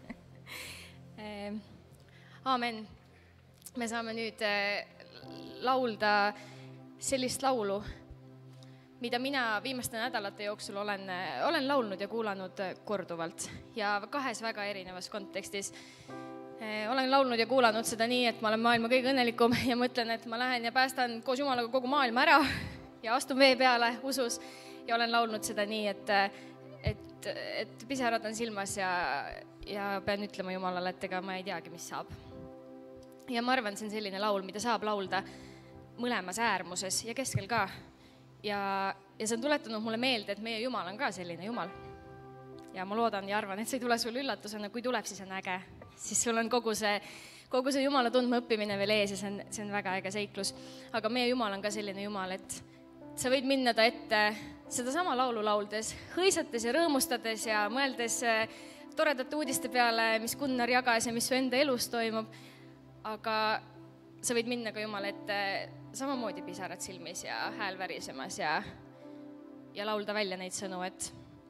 Amen. Me saame nüüd laulda sellist laulu, mida mina viimaste nädalate jooksul olen, olen laulnud ja kuulanud korduvalt ja kahes väga erinevas kontekstis. Olen laulnud ja kuulanud seda nii, et ma olen maailma kõige õnnelikum ja mõtlen, et ma lähen ja päästan koos Jumalaga kogu maailma ära ja astun vee peale usus ja olen laulnud seda nii, et, et, et pisarad on silmas ja, ja pean ütlema Jumalale, et ega ma ei teagi, mis saab. Ja ma arvan, see on selline laul, mida saab laulda mõlemas äärmuses ja keskel ka. Ja, ja see on tuletanud mulle meelde, et meie Jumal on ka selline Jumal. Ja ma loodan ja arvan, et see ei tule sul üllatusena, kui tuleb, siis on äge. Siis sul on kogu see, kogu see Jumala tundma õppimine veel ees ja see on, see on väga äge seiklus. Aga meie Jumal on ka selline Jumal, et sa võid minna ta ette seda sama laulu lauldes, hõisates ja rõõmustades ja mõeldes toredate uudiste peale, mis Gunnar jagas ja mis su enda elus toimub. Aga sa võid minna ka Jumala ette samamoodi pisarad silmis ja hääl värisemas ja, ja laulda välja neid sõnu, et,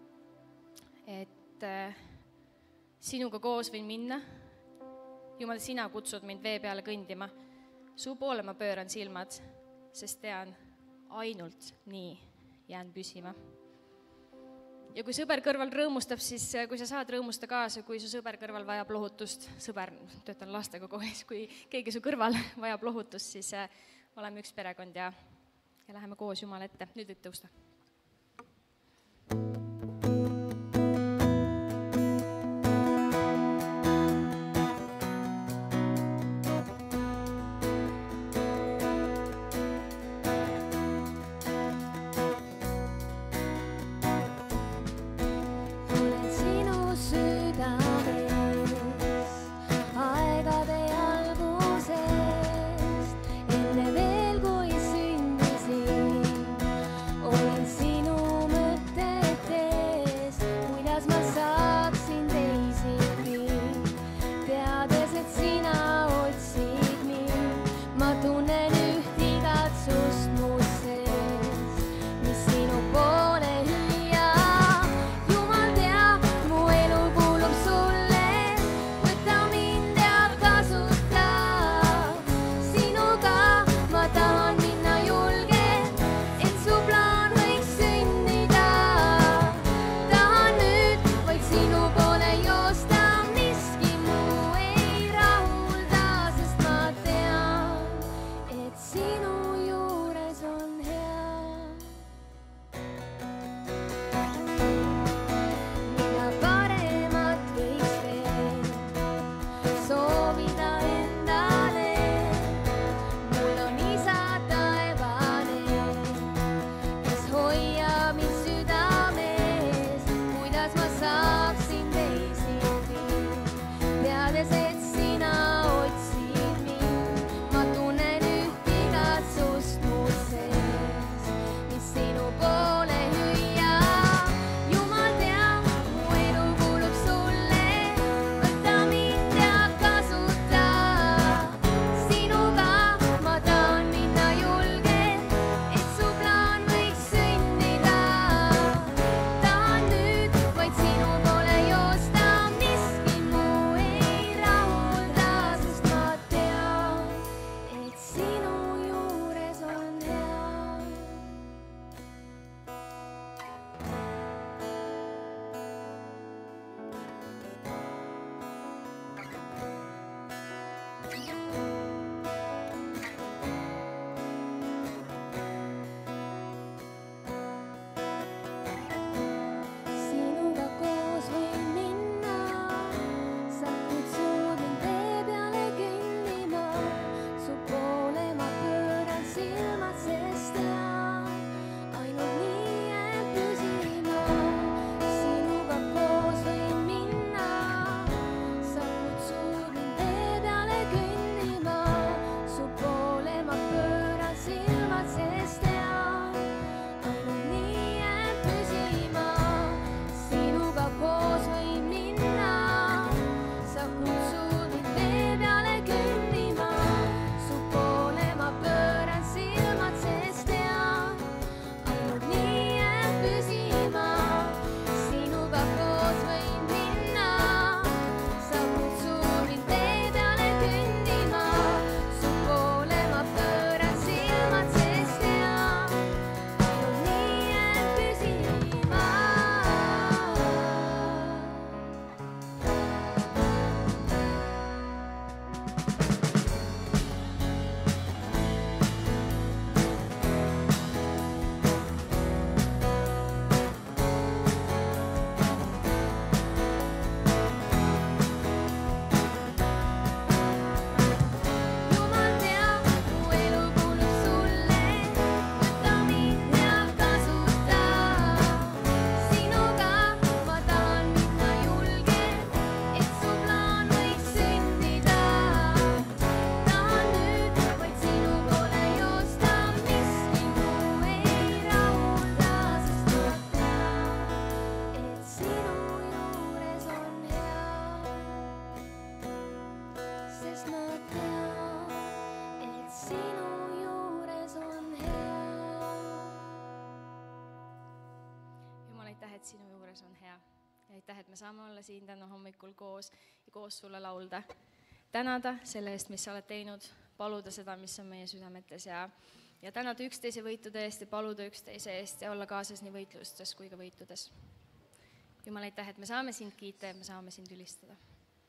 et äh, sinuga koos võin minna. Jumal, sina kutsud mind vee peale kõndima. Su poole ma pööran silmad, sest tean, ainult nii jään püsima. Ja kui sõber kõrval rõõmustab, siis kui sa saad rõõmusta kaasa, kui su sõber kõrval vajab lohutust, sõber, töötan lastega koolis, kui keegi su kõrval vajab lohutust, siis oleme üks perekond ja, ja läheme koos Jumala ette. Nüüd võid tõusta. Ole aitäh, et me saame olla siin täna hommikul koos ja koos sulle laulda. Tänada selle eest, mis sa oled teinud, paluda seda, mis on meie südametes ja, ja tänada üksteise võitude eest ja paluda üksteise eest ja olla kaasas nii võitlustes kui ka võitudes. Jumal, aitäh, et me saame sind kiita ja me saame sind ülistada.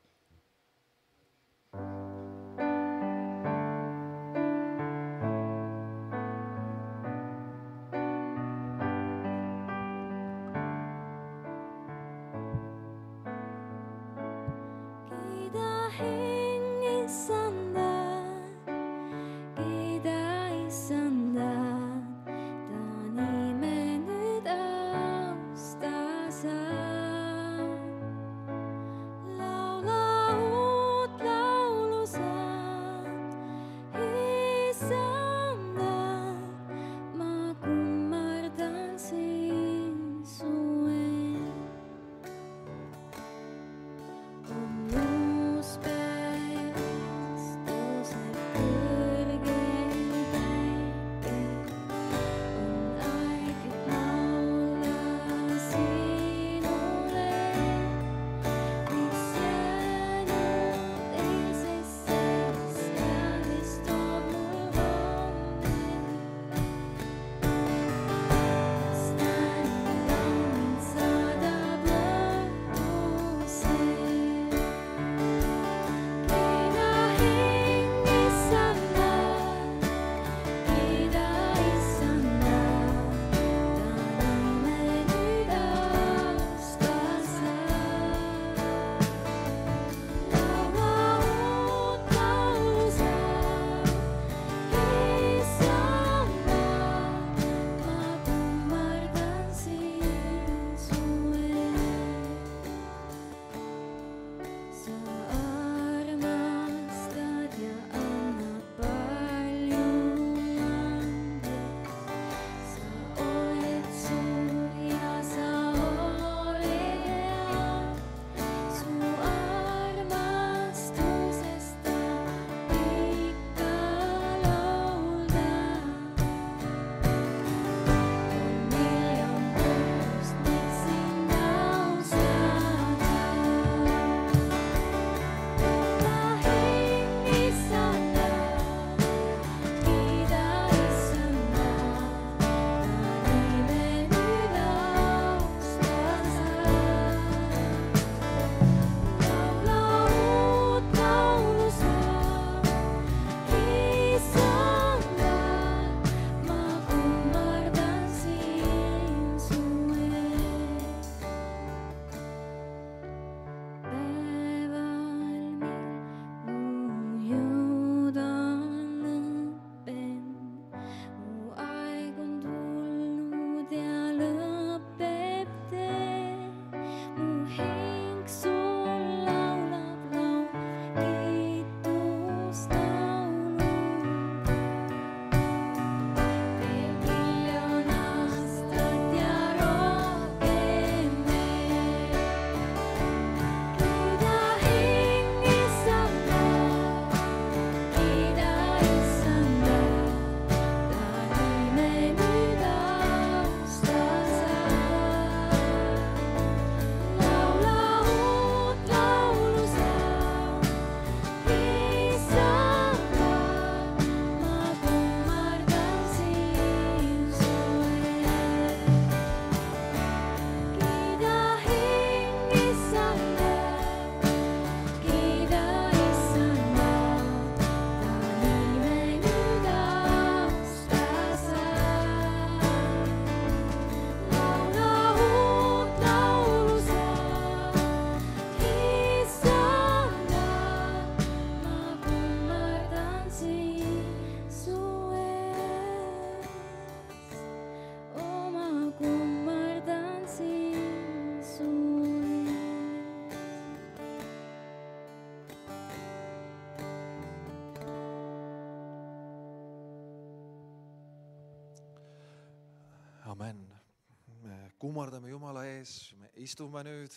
Amen. Me kummardame Jumala ees, me istume nüüd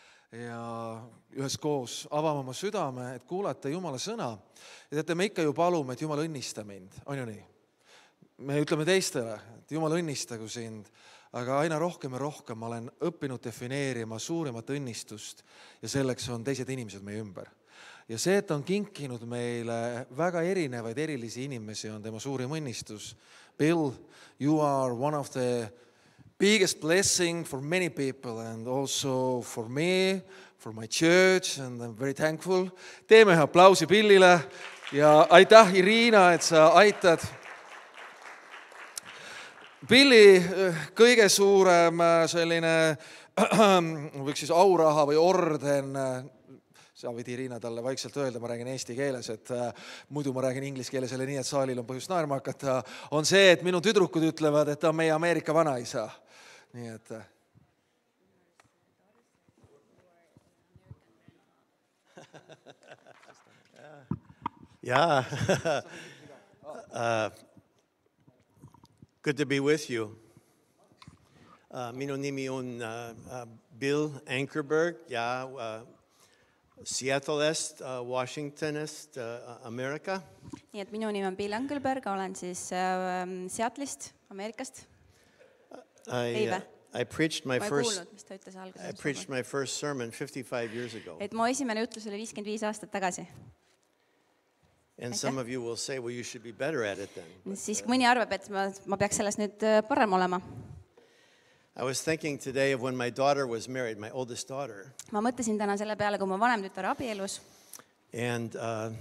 ja üheskoos avame oma südame, et kuulata Jumala sõna. Ja teate, me ikka ju palume, et Jumal õnnista mind, on ju nii? Me ütleme teistele, et Jumal õnnistagu sind, aga aina rohkem ja rohkem ma olen õppinud defineerima suurimat õnnistust ja selleks on teised inimesed meie ümber. Ja see, et ta on kinkinud meile väga erinevaid erilisi inimesi, on tema suurim õnnistus. Bill, you are one of the biggest blessing for many people and also for me, for my church, and I'm very thankful. Teeme ühe aplausi Billile ja aitäh, Irina, et sa aitad. Billi kõige suurem selline, võiks siis auraha või orden, sa võid Irina talle vaikselt öelda, ma räägin eesti keeles, et muidu ma räägin inglise keeles jälle nii, et saalil on põhjust naerma hakata, on see, et minu tüdrukud ütlevad, et ta on meie Ameerika vanaisa. Nii et... Yeah. uh, good to be with you. Uh, minu nimi on uh, uh, Bill Ankerberg ja uh, Seattle'est, uh, Washingtonist, uh, Amerika. Nii et minu nimi on Bill Ankerberg, olen siis uh, Seattle'ist, Ameerikast. I, uh, I preached my ma ei first kuulnud, mis ta ütles alguses. I preached my first sermon fifty-five years ago. Et mu esimene jutlus oli viiskümmend viis aastat tagasi. And some of you will say, well, you should be better at it then. Siis mõni arvab, et ma, ma peaks selles nüüd parem olema. I was thinking today of when my daughter was married, my oldest daughter. Ma mõtlesin täna selle peale, kui mu vanem tütar abielus. And uh,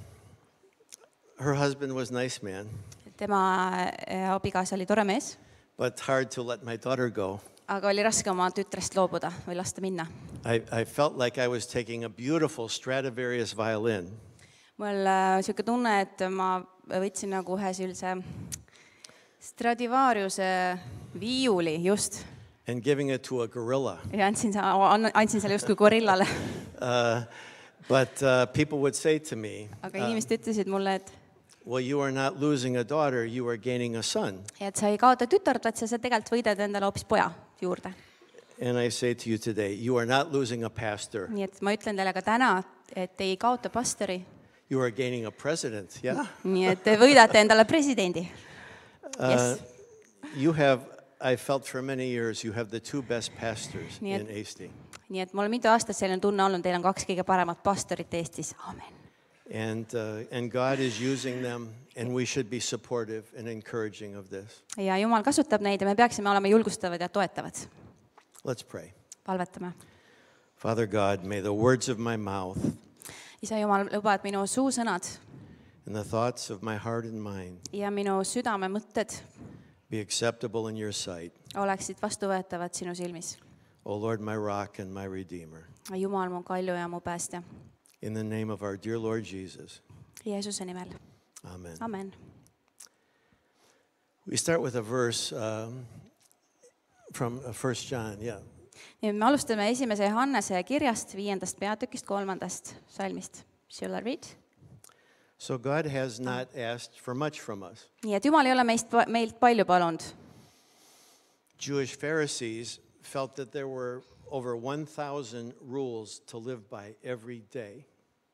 her husband was a nice man. Tema abikaasa oli tore mees. But hard to let my daughter go. Aga oli raske oma tütrest loobuda või lasta minna. I, I felt like I was taking a beautiful Stradivarius violin. Mul siuke tunne, et ma võtsin nagu ühe sellise Stradivariuse viiuli just. And giving it to a gorilla. Ja andsin, andsin selle justkui gorillale. uh, but uh, people would say to me, aga inimesed uh, ütlesid mulle, et well, you are not losing a daughter, you are gaining a son. Et sa ei kaota tütart, vaid sa tegelikult võidad endale hoopis poja juurde. And I say to you today, you are not losing a pastor. Nii et ma ütlen teile ka täna, et ei kaota pastori. You are gaining a president, yeah? Nii et te võidate endale presidendi. Yes. Uh, you have, I felt for many years, you have the two best pastors Nii et, in Eesti. Nii et mul on mitu aastat selline tunne olnud, teil on kaks kõige paremat pastorit Eestis. Amen. And, uh, and God is using them, and we should be supportive and encouraging of this. Ja Jumal kasutab neid ja me peaksime olema julgustavad ja toetavad. Let's pray. Palvetame. Father God, may the words of my mouth Isa Jumal, luba, et minu suusõnad and the thoughts of my heart and mind ja minu südame mõtted be acceptable in your sight. Oleksid vastuvõetavad sinu silmis. O Lord, my rock and my redeemer. Jumal, mu kalju ja mu päästja. In the name of our dear Lord Jesus. Jeesuse nimel. Amen. Amen. We start with a verse um, from First John, yeah. Ja me alustame esimese Johannese kirjast, viiendast peatükist, kolmandast salmist. Shall I read? So God has not asked for much from us. Nii et Jumal ei ole meist, meilt palju palunud. Jewish Pharisees felt that there were over one thousand rules to live by every day.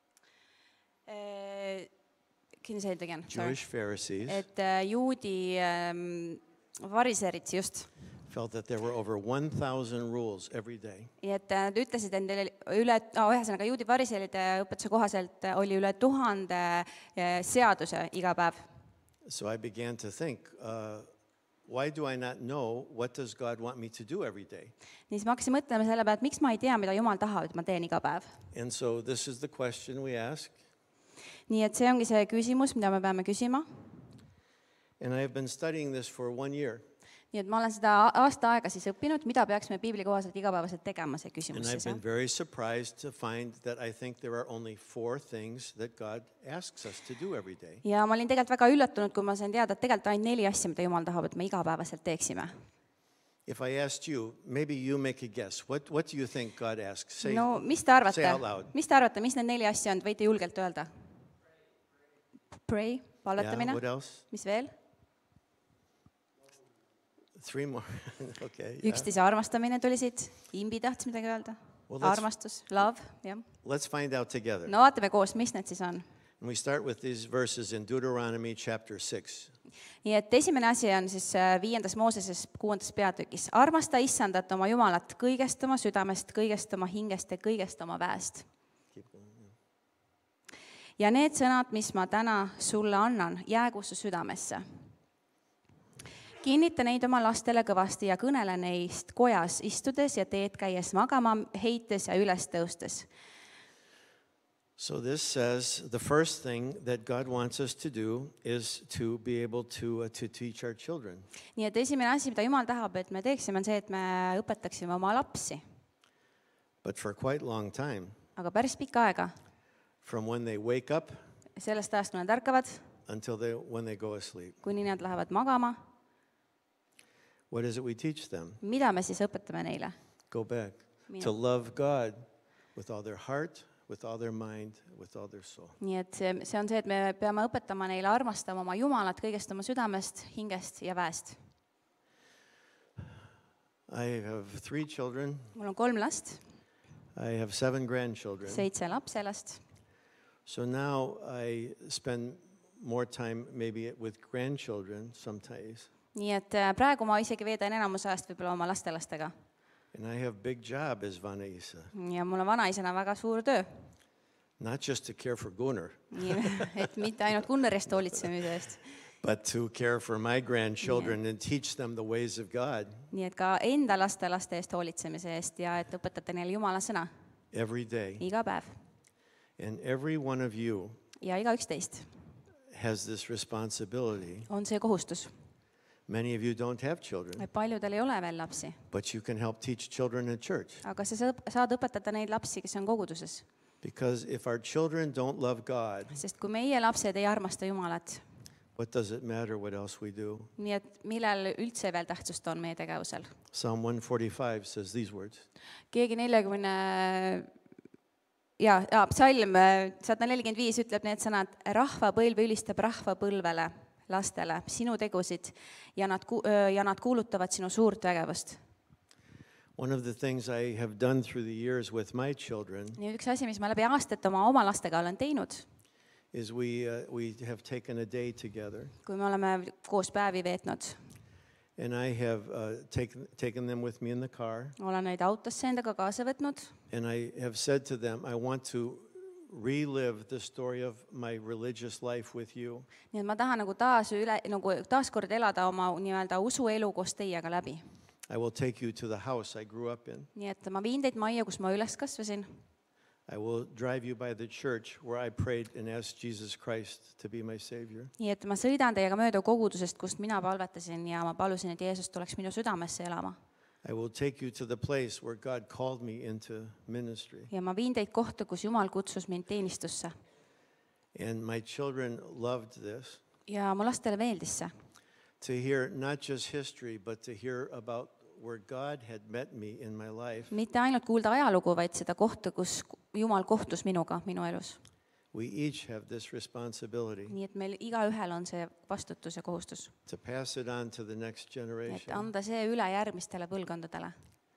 Uh, can you say it again? Jewish Pharisees et uh, juudi um, variserid just felt that there were over one thousand rules every day. Ja et nad ütlesid, et neil üle, oh, ühesõnaga juudi variseride õpetuse kohaselt oli üle tuhande seaduse iga päev. So I began to think, uh, why do I not know what does God want me to do every day? Nii ma hakkasin mõtlema selle peale, et miks ma ei tea, mida Jumal tahab, et ma teen iga päev. And so this is the question we ask. Nii et see ongi see küsimus, mida me peame küsima. And I have been studying this for one year. Nii et ma olen seda aasta aega siis õppinud, mida peaksime Piibli kohaselt igapäevaselt tegema, see küsimus. And I've been very surprised to find that I think there are only four things that God asks us to do every day. Ja ma olin tegelikult väga üllatunud, kui ma sain teada, et tegelikult ainult neli asja, mida Jumal tahab, et me igapäevaselt teeksime. If I asked you, maybe you make a guess. What, what do you think God asks? Say, no, mis te arvate? Say out loud. Mis te arvate, mis need neli asja on? Võite julgelt öelda. Pray, palvetamine. Yeah, what else? Mis veel? Three more. Okay. Üksteise armastamine tuli siit. Imbi tahtis midagi öelda. Well, armastus, love, jah. Let's find out together. No vaatame koos, mis need siis on. And we start with these verses in Deuteronomy chapter six. nii et esimene asi on siis äh, viiendas Mooseses kuuendas peatükis. Armasta Issandat oma Jumalat kõigest oma südamest, kõigest oma hingest ja kõigest oma väest. Ja need sõnad, mis ma täna sulle annan, jäägu su südamesse. Kinnita neid oma lastele kõvasti ja kõnele neist kojas istudes ja teed käies magama, heites ja üles tõustes. So this says the first thing that God wants us to do is to be able to, uh, to teach our children. Nii et esimene asi, mida Jumal tahab, et me teeksime, on see, et me õpetaksime oma lapsi. But for quite long time, Aga päris pikka aega, from when they wake up sellest ajast, kui nad ärkavad, until they, when they go asleep, kuni nad lähevad magama, what is it we teach them? mida me siis õpetame neile? Go back. Minu- To love God with all their heart, with all their mind, with all their soul. Nii et see, see on see, et me peame õpetama neile armastama oma Jumalat kõigest oma südamest, hingest ja väest. I have three children. Mul on kolm last, I have seven grandchildren. seitse lapselast. So now I spend more time maybe with grandchildren sometimes. Nii et äh, praegu ma isegi veedan enamus ajast võib-olla oma lastelastega. And I have big job as Vanaisa. Ja mul on vanaisana väga suur töö. Not just to care for Gunnar, Nii, et mitte ainult Gunnarist hoolitsemise eest, but to care for my grandchildren and teach them the ways of God nii et ka enda laste laste eest hoolitsemise eest ja et õpetate neile Jumala sõna every day. iga päev. And every one of you Ja igaüks teist has this responsibility. on see kohustus. Many of you don't have children, Paljudel ei ole veel lapsi, but you can help teach children in church. aga sa saad- saad õpetada neid lapsi, kes on koguduses. Because if our children don't love God, Sest kui meie lapsed ei armasta Jumalat, what does it matter what else we do? nii et millel üldse veel tähtsust on meie tegevusel? Psalm one forty-five says these words. Keegi neljakümne, ja, ja psalm sada nelikümmend viis ütleb need sõnad, rahvapõlv ülistab rahvapõlvele, lastele, sinu tegusid ja nad, ku- öö, ja nad kuulutavad sinu suurt tegevust. One of the things I have done through the years with my children Nii üks asi, mis ma läbi aastate oma oma lastega olen teinud, is we, uh, we have taken a day together, kui me oleme koos päevi veetnud, and I have uh, taken, taken them with me in the car, olen neid autosse endaga kaasa võtnud and I have said to them, I want to relive the story of my religious life with you. nii et ma tahan nagu taas üle, nagu taaskord elada oma nii-öelda usuelu koos teiega läbi. I will take you to the house I grew up in. Nii et ma viin teid majja, kus ma üles kasvasin. I will drive you by the church where I prayed and asked Jesus Christ to be my Savior. Nii et ma sõidan teiega mööda kogudusest, kust mina palvetasin ja ma palusin, et Jeesus tuleks minu südamesse elama. I will take you to the place where God called me into ministry. Ja ma viin teid kohta, kus Jumal kutsus mind teenistusse. And my children loved this, Ja mu lastele meeldis see. to hear not just history, but to hear about where God had met me in my life. Mitte ainult kuulda ajalugu, vaid seda kohta, kus Jumal kohtus minuga, minu elus. We each have this responsibility Nii et meil igaühel on see vastutus ja kohustus. to pass it on to the next Et generation. anda see üle järgmistele põlvkondadele.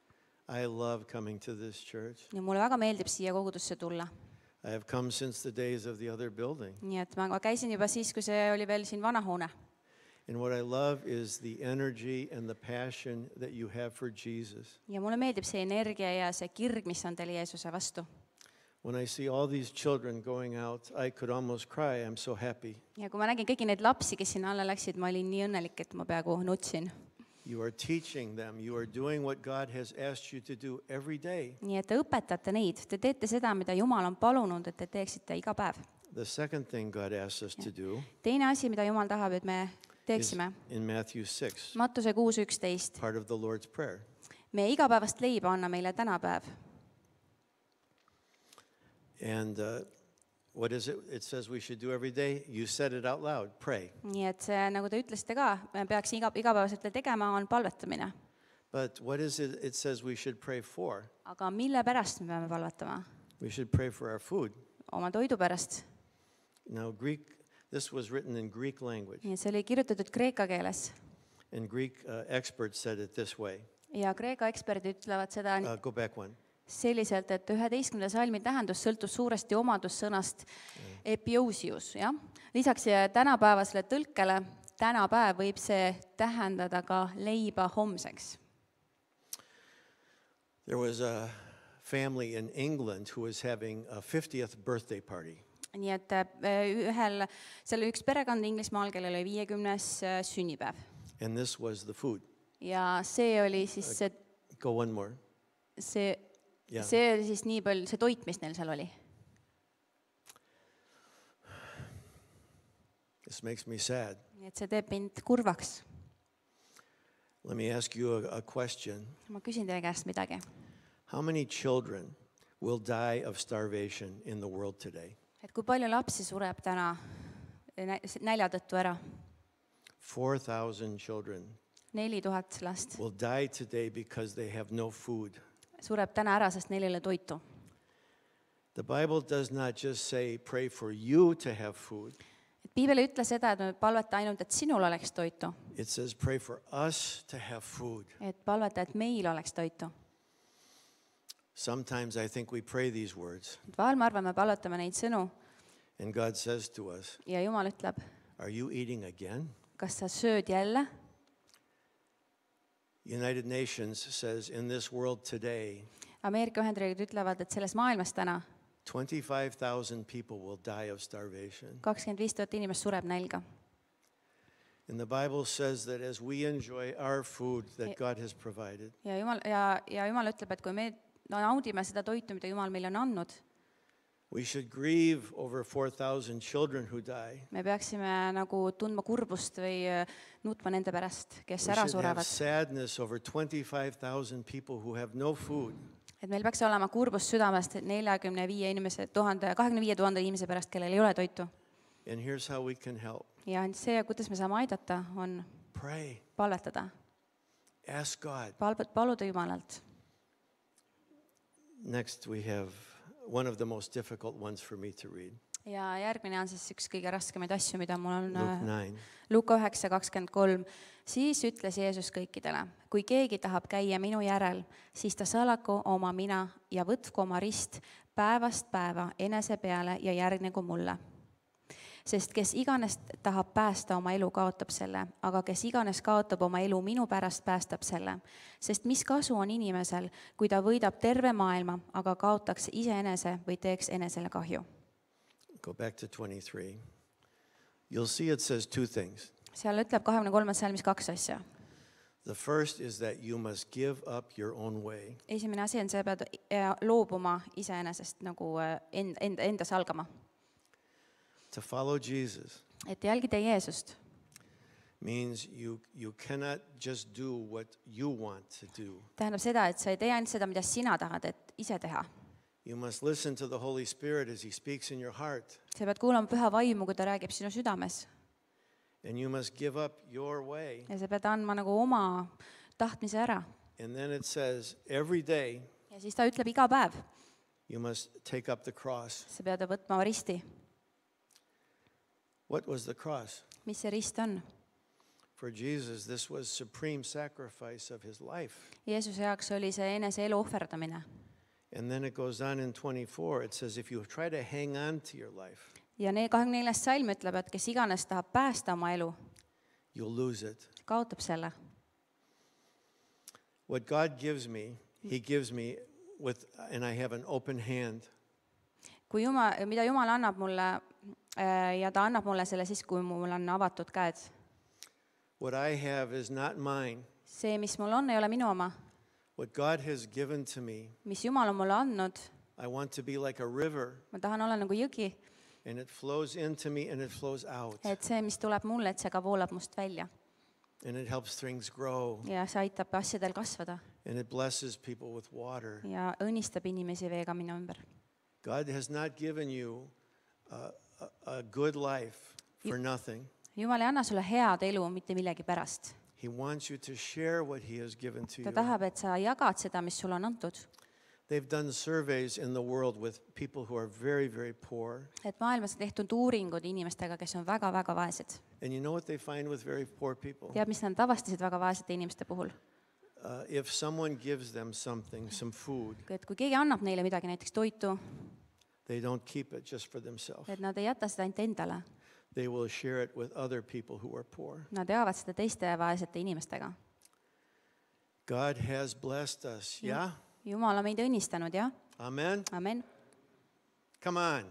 I love coming to this church. Ja mulle väga meeldib siia kogudusse tulla. I have come since the days of the other building. Nii et ma käisin juba siis, kui see oli veel siin vana hoone. And what I love is the energy and the passion that you have for Jesus. Ja mulle meeldib see energia ja see kirg, mis on teil Jeesuse vastu. When I see all these children going out, I could almost cry. I'm so happy. Ja kui ma nägin kõiki neid lapsi, kes sinna alla läksid, ma olin nii õnnelik, et ma peaaegu nutsin. You are teaching them. You are doing what God has asked you to do every day. Nii et te õpetate neid, te teete seda, mida Jumal on palunud, et te teeksite iga päev. The second thing God asks us to do Teine asi, mida Jumal tahab, et me is teeksime, in Matthew six, Mattuse kuus üksteist. part of the Lord's Prayer. Meie igapäevast leiba anna meile tänapäev. And uh, what is it? It says we should do every day. You said it out loud. Pray. Nii et see, nagu te ütlesite ka, me peaks iga, igapäevaselt tegema, on palvetamine. But what is it? It says we should pray for. Aga mille pärast me peame palvetama? We should pray for our food. Oma toidu pärast. Now, Greek, this was written in Greek language. Nii et see oli kirjutatud kreeka keeles. And Greek uh, experts said it this way. Ja kreeka eksperdid ütlevad seda Uh, go back one. selliselt, et üheteistkümnenda salmi tähendus sõltub suuresti omadussõnast epiousius, jah. Lisaks tänapäevasele tõlkele tänapäev võib see tähendada ka leiba homseks. There was a family in England who was having a fiftieth birthday party. Nii et ühel, seal oli üks perekond Inglismaal, kellel oli viiekümnes sünnipäev. And this was the food. Ja see oli siis see, Go one more. see, Yeah. see oli siis nii palju, see toit, mis neil seal oli. This makes me sad. Nii et see teeb mind kurvaks. Let me ask you a, a question. Ma küsin teie käest midagi. How many children will die of starvation in the world today? Et kui palju lapsi sureb täna nä- nälja tõttu ära? four thousand children neli tuhat last will die today because they have no food. sureb täna ära, sest neil ei ole toitu. The Bible does not just say pray for you to have food. Et Piibel ei ütle seda, et me palveta ainult, et sinul oleks toitu. It says pray for us to have food. Et palveta, et meil oleks toitu. Sometimes I think we pray these words Et vahel ma arvan, me palvetame neid sõnu and God says to us, ja Jumal ütleb, are you eating again? kas sa sööd jälle? United Nations says in this world today, Ameerika Ühendriigid ütlevad, et selles maailmas täna twenty-five thousand people will die of starvation. kakskümmend viis tuhat inimest sureb nälga. And the Bible says that as we enjoy our food that God has provided, Ja Jumal, ja, ja Jumal ütleb, et kui me naudime seda toitu, mida Jumal meile on andnud, we should grieve over four thousand children who die. me peaksime nagu tundma kurbust või äh, nutma nende pärast, kes We ära should have surevad. sadness over twenty-five thousand people who have no food. Et meil peaks olema kurbust südamest neljakümne viie inimese, tuhande, kahekümne viie tuhande inimese pärast, kellel ei ole toitu. And here's how we can help. Ja see, kuidas me saame aidata, on Pray. palvetada, Ask God. palvet paluda Jumalalt. Next we have one of the most difficult ones for me to read. Ja järgmine on siis üks kõige raskemaid asju, mida mul on Luke äh, nine. Luuka üheksa kakskümmend kolm. Siis ütles Jeesus kõikidele, kui keegi tahab käia minu järel, siis ta salaku oma mina ja võtku oma rist päevast päeva enese peale ja järgnegu mulle. Sest kes iganes tahab päästa oma elu, kaotab selle, aga kes iganes kaotab oma elu minu pärast, päästab selle. Sest mis kasu on inimesel, kui ta võidab terve maailma, aga kaotaks iseenese või teeks enesele kahju? Go back to twenty-three. You'll see it says two things. Seal ütleb kahekümne kolmandas salmis kaks asja. The first is that you must give up your own way. Esimene asi on see, pead äh, loobuma iseenesest nagu äh, end, end, endas algama. To follow Jesus Et jälgida Jeesust means you, you cannot just do what you want to do. tähendab seda, et sa ei tee ainult seda, mida sina tahad, et ise teha. You must listen to the Holy Spirit as He speaks in your heart. Sa pead kuulama püha vaimu, kui ta räägib sinu südames. And you must give up your way. Ja sa pead andma nagu oma tahtmise ära. And then it says, every day Ja siis ta ütleb iga päev, you must take up the cross. sa pead võtma risti. What was the cross? Mis see rist on? For Jesus, this was supreme sacrifice of His life. Jeesuse jaoks oli see enese elu ohverdamine. And then it goes on in twenty-four. It says, if you try to hang on to your life, Ja kahekümne neljas salm ütleb, et kes iganes tahab päästa oma elu, you'll lose it. kaotab selle. What God gives me, He gives me with, and I have an open hand. Kui Jumal, mida Jumal annab mulle äh, ja ta annab mulle selle siis, kui mul on avatud käed. What I have is not mine. See, mis mul on, ei ole minu oma. What God has given to me, Mis Jumal on mulle andnud, I want to be like a river, ma tahan olla nagu jõgi, and it flows into me and it flows out. et see, mis tuleb mulle, et see ka voolab must välja. And it helps things grow, Ja see aitab asjadel kasvada and it blesses people with water. ja õnnistab inimesi veega minu ümber. God has not given you a, a, a good life for nothing. Jumal ei anna sulle head elu mitte millegi pärast. He wants you to share what He has given to Ta you. tahab, et sa jagad seda, mis sulle on antud. They've done surveys in the world with people who are very, very poor. Et maailmas on tehtud uuringud inimestega, kes on väga-väga vaesed. And you know what they find with very poor people? Tead, mis nad avastasid väga vaesete inimeste puhul? Uh, if someone gives them something, some food, Et kui keegi annab neile midagi, näiteks toitu, they don't keep it just for themselves. et nad ei jäta seda ainult endale. they will share it with other people who are poor. Nad jagavad seda teiste vaesete inimestega. God has blessed us. Yeah? Jumal on meid õnnistanud, jah? Amen? Amen. Come on.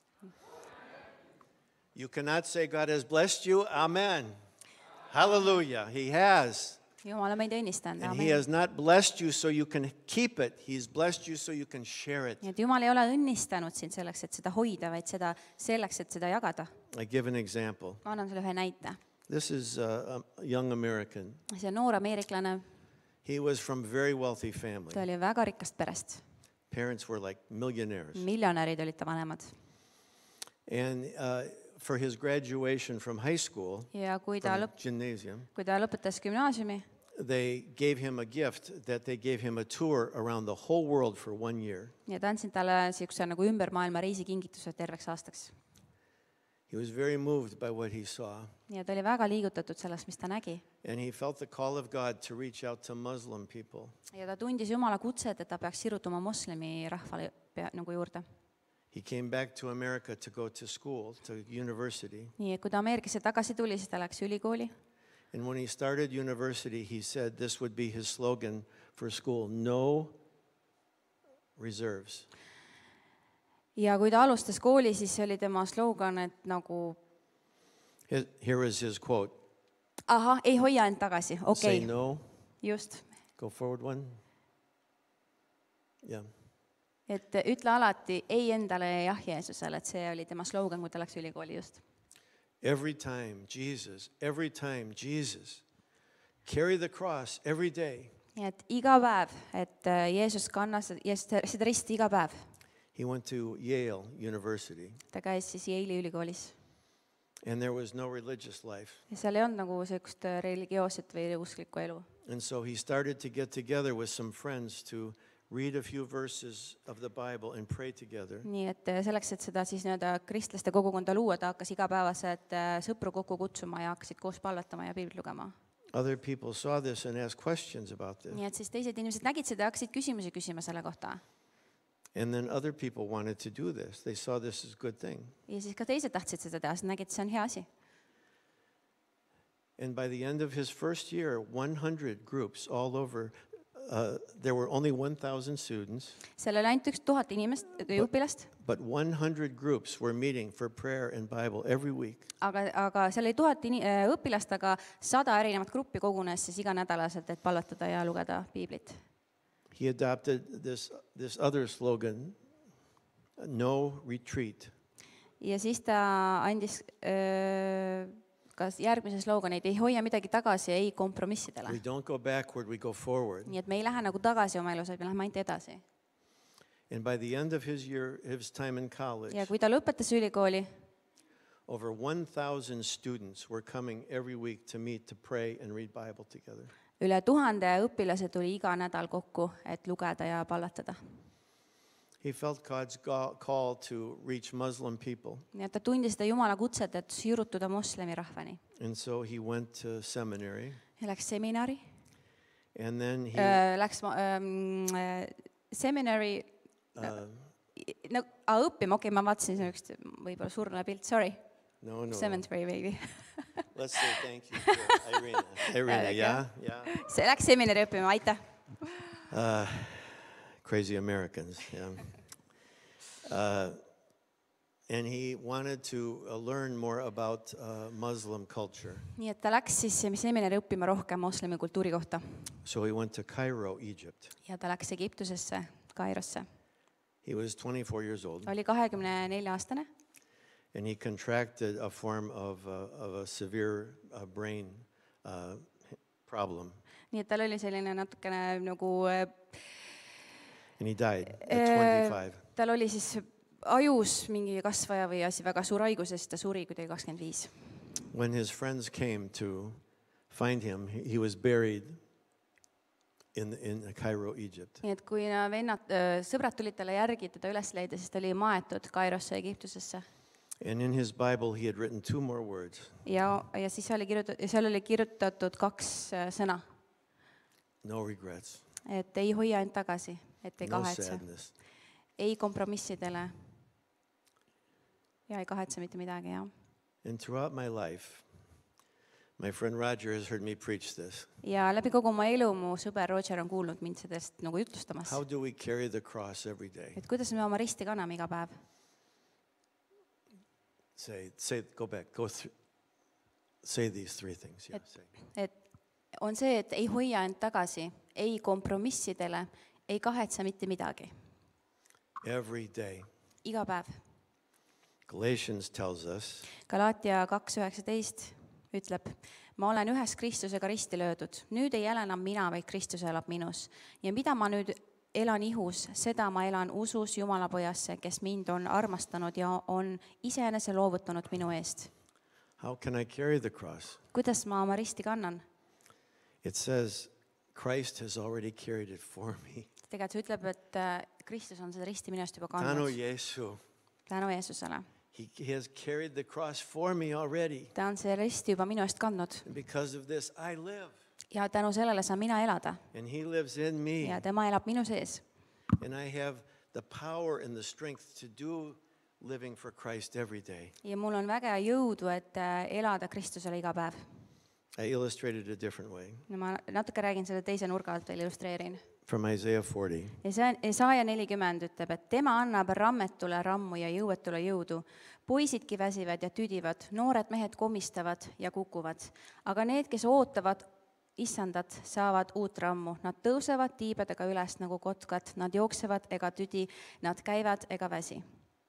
You cannot say God has blessed you. Amen. Hallelujah. He has. Jumal on meid õnnistanud, And He amen. has not blessed you so you can keep it. He's blessed you so you can share it. Nii et Jumal ei ole õnnistanud sind selleks, et seda hoida, vaid seda selleks, et seda jagada. I give an example. Ma annan sulle ühe näite. This is a, a young American. See noor ameeriklane, He was from a very wealthy family. ta oli väga rikkast perest. Parents were like millionaires. Miljonärid olid ta vanemad. And uh, for his graduation from high school, Ja kui ta, from lõp- gymnasium, kui ta lõpetas gümnaasiumi, they gave him a gift that they gave him a tour around the whole world for one year. ja ta andsin talle niisuguse nagu ümber maailma reisikingituse terveks aastaks. He was very moved by what he saw. ja ta oli väga liigutatud sellest, mis ta nägi. And he felt the call of God to reach out to Muslim people. ja ta tundis Jumala kutset, et ta peaks sirutuma moslemi rahvale pea, nagu juurde. He came back to America to go to school, to university. nii et kui ta Ameerikasse tagasi tuli, siis ta läks ülikooli. And when he started university, he said this would be his slogan for school: no reserves. ja kui ta alustas kooli, siis see oli tema slogan, et nagu His- Here is his quote: ahah, ei hoia end tagasi, say okei okay. no, Just, go forward one. Yeah. et ütle alati ei endale ja jah Jeesusele, et see oli tema slogan, kui ta läks ülikooli just. Every time, Jesus, every time, Jesus. Carry the cross every day. nii et iga päev, et äh, Jeesus kannas Jeesus- seda risti iga päev. He went to Yale University, ta käis siis Yale'i ülikoolis and there was no religious life. ja seal ei olnud nagu sellist äh, religioosset või usklikku elu. And so he started to get together with some friends to read a few verses of the Bible and pray together. nii et äh, selleks, et seda siis nii-öelda kristlaste kogukonda luua, ta hakkas igapäevased äh, sõpru kokku kutsuma ja hakkasid koos palvetama ja piiblit lugema. Other people saw this and asked questions about this. nii et siis teised inimesed nägid seda ja hakkasid küsimusi küsima selle kohta. And then other people wanted to do this. They saw this as a good thing. ja siis ka teised tahtsid seda teha, sest nägid, see on hea asi. And by the end of his first year, one hundred groups all over, uh, there were only one thousand students, seal oli ainult üks tuhat inimest, õpilast, but one hundred groups were meeting for prayer and Bible every week. aga, aga seal oli tuhat ini- äh, õpilast, aga sada erinevat gruppi kogunes siis iganädalaselt, et palvetada ja lugeda piiblit. He adopted this, this other slogan, no retreat. ja siis ta andis öö, kas järgmise slogani, et ei hoia midagi tagasi, ei kompromissidele. We don't go backward, we go forward. nii et me ei lähe nagu tagasi oma elus, vaid me läheme ainult edasi. And by the end of his year, his time in college, ja kui ta lõpetas ülikooli, over one thousand students were coming every week to meet, to pray and read Bible together. üle tuhande õpilase tuli iga nädal kokku, et lugeda ja palvetada. He felt God's ga- call to reach Muslim people. nii et ta tundis seda Jumala kutset, et sirutuda moslemi rahvani. And so he went to seminary. ja läks seminari, And then he, läks ma- ähm, äh, seminari uh, no, ah, õppima, okei okay,, ma vaatasin sellist võib-olla surnud pilt, sorry, no, no, no. cemetery maybe. Let's say thank you to Irina. Irina, yeah, yeah. see läks seminari õppima, aitäh. Uh, crazy Americans, yeah. Uh, and he wanted to uh, learn more about uh, Muslim culture. nii et ta läks siis seminari õppima rohkem moslemi kultuuri kohta So he went to Cairo, Egypt. ja ta läks Egiptusesse, Kairosse. He was twenty-four years old, oli kahekümne nelja aastane and he contracted a form of, uh, of a severe uh, brain uh, problem, nii et tal oli selline natukene nagu äh, and he died at äh, twenty-five. tal oli siis ajus mingi kasvaja või asi, väga suur haigus ja siis ta suri, kui ta oli kakskümmend viis. When his friends came to find him, he he was buried in, in Cairo, Egypt. nii et kui vennad, sõbrad tulid talle järgi, teda üles leida, siis ta oli maetud Kairosse, Egiptusesse. And in his Bible, he had written two more words: ja, ja siis oli kirjutatud, seal oli kirjutatud kaks äh, sõna, no regrets, et ei hoia end tagasi, et ei no kahetse, sadness. ei kompromissidele ja ei kahetse mitte midagi, jah. And throughout my life, my friend Roger has heard me preach this. ja läbi kogu oma elu mu sõber Roger on kuulnud mind sellest nagu jutlustamas. How do we carry the cross every day? Et kuidas me oma risti kanname iga päev? Say, say, go back, go through, say these three things. Yeah, say. Et on see, et ei hoia end tagasi, ei kompromissidele, ei kahetse mitte midagi. Every day. Iga päev. Galatians tells us Galaatia kaks üheksateist ütleb, ma olen ühes Kristusega risti löödud. Nüüd ei ela enam mina, vaid Kristus elab minus. Ja mida ma nüüd elan ihus, seda ma elan usus Jumala pojasse, kes mind on armastanud ja on iseenese loovutanud minu eest. how can I carry the cross? Kuidas ma oma risti kannan? It says Christ has already carried it for me. Tegelikult see ütleb, et äh, Kristus on seda risti minu eest juba Tänu kandnud. Jeesu. Tänu Jeesusele. He he has carried the cross for me already. Ta on see risti juba minu eest kandnud. And because of this, I live. Ja tänu sellele saan mina elada. And he lives in me. Ja tema elab minu sees. And I have the power and the strength to do living for Christ every day. Ja mul on väga jõudu, et äh, elada Kristusele iga päev. I illustrated a different way Ja ma natuke räägin selle teise nurga alt veel, illustreerin. from Isaiah forty. Isaiah nelikümmend ütleb, et tema annab rammetule rammu ja jõuetule jõudu. Poisidki väsivad ja tüdivad, noored mehed komistavad ja kukuvad. Aga need, kes ootavad issandat, saavad uut rammu. Nad tõusevad tiibadega üles nagu kotkad, nad jooksevad ega tüdi, nad käivad ega väsi.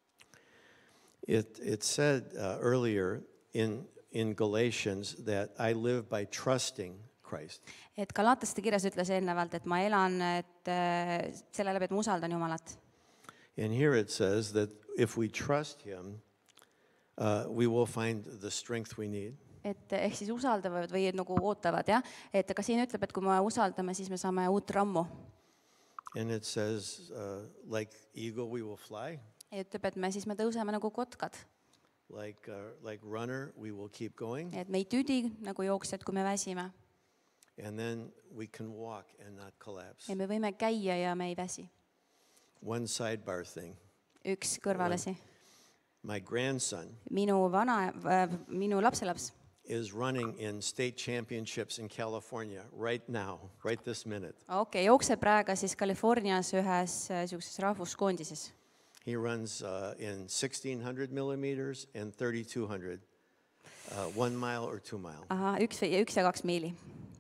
It it said uh, earlier in in Galatians that I live by trusting Christ. Et Galataste kirjas ütles eelnevalt, et ma elan et, äh, selle läbi, et ma usaldan Jumalat. And here it says that if we trust him, uh, we will find the strength we need. Et ehk siis usaldavad või nagu ootavad, jah. Et aga siin ütleb, et kui me usaldame, siis me saame uut rammu. And it says, uh, like eagle we will fly, Ja ütleb, et me siis me tõuseme nagu kotkad. like uh, like runner we will keep going, Et me ei tüdi nagu jooksjad, kui me väsime. and then we can walk and not collapse. Ja me võime käia ja me ei väsi. One sidebar thing. Üks kõrvalesi. My grandson Minu vana, äh, minu lapselaps is running in state championships in California right now, right this minute. okay, jookseb praegu siis Californias ühes äh, siukses rahvuskoondises. He runs uh, in sixteen hundred millimeters and thirty-two hundred, uh, one mile or two mile. Aha, üks, või- üks ja kaks miili.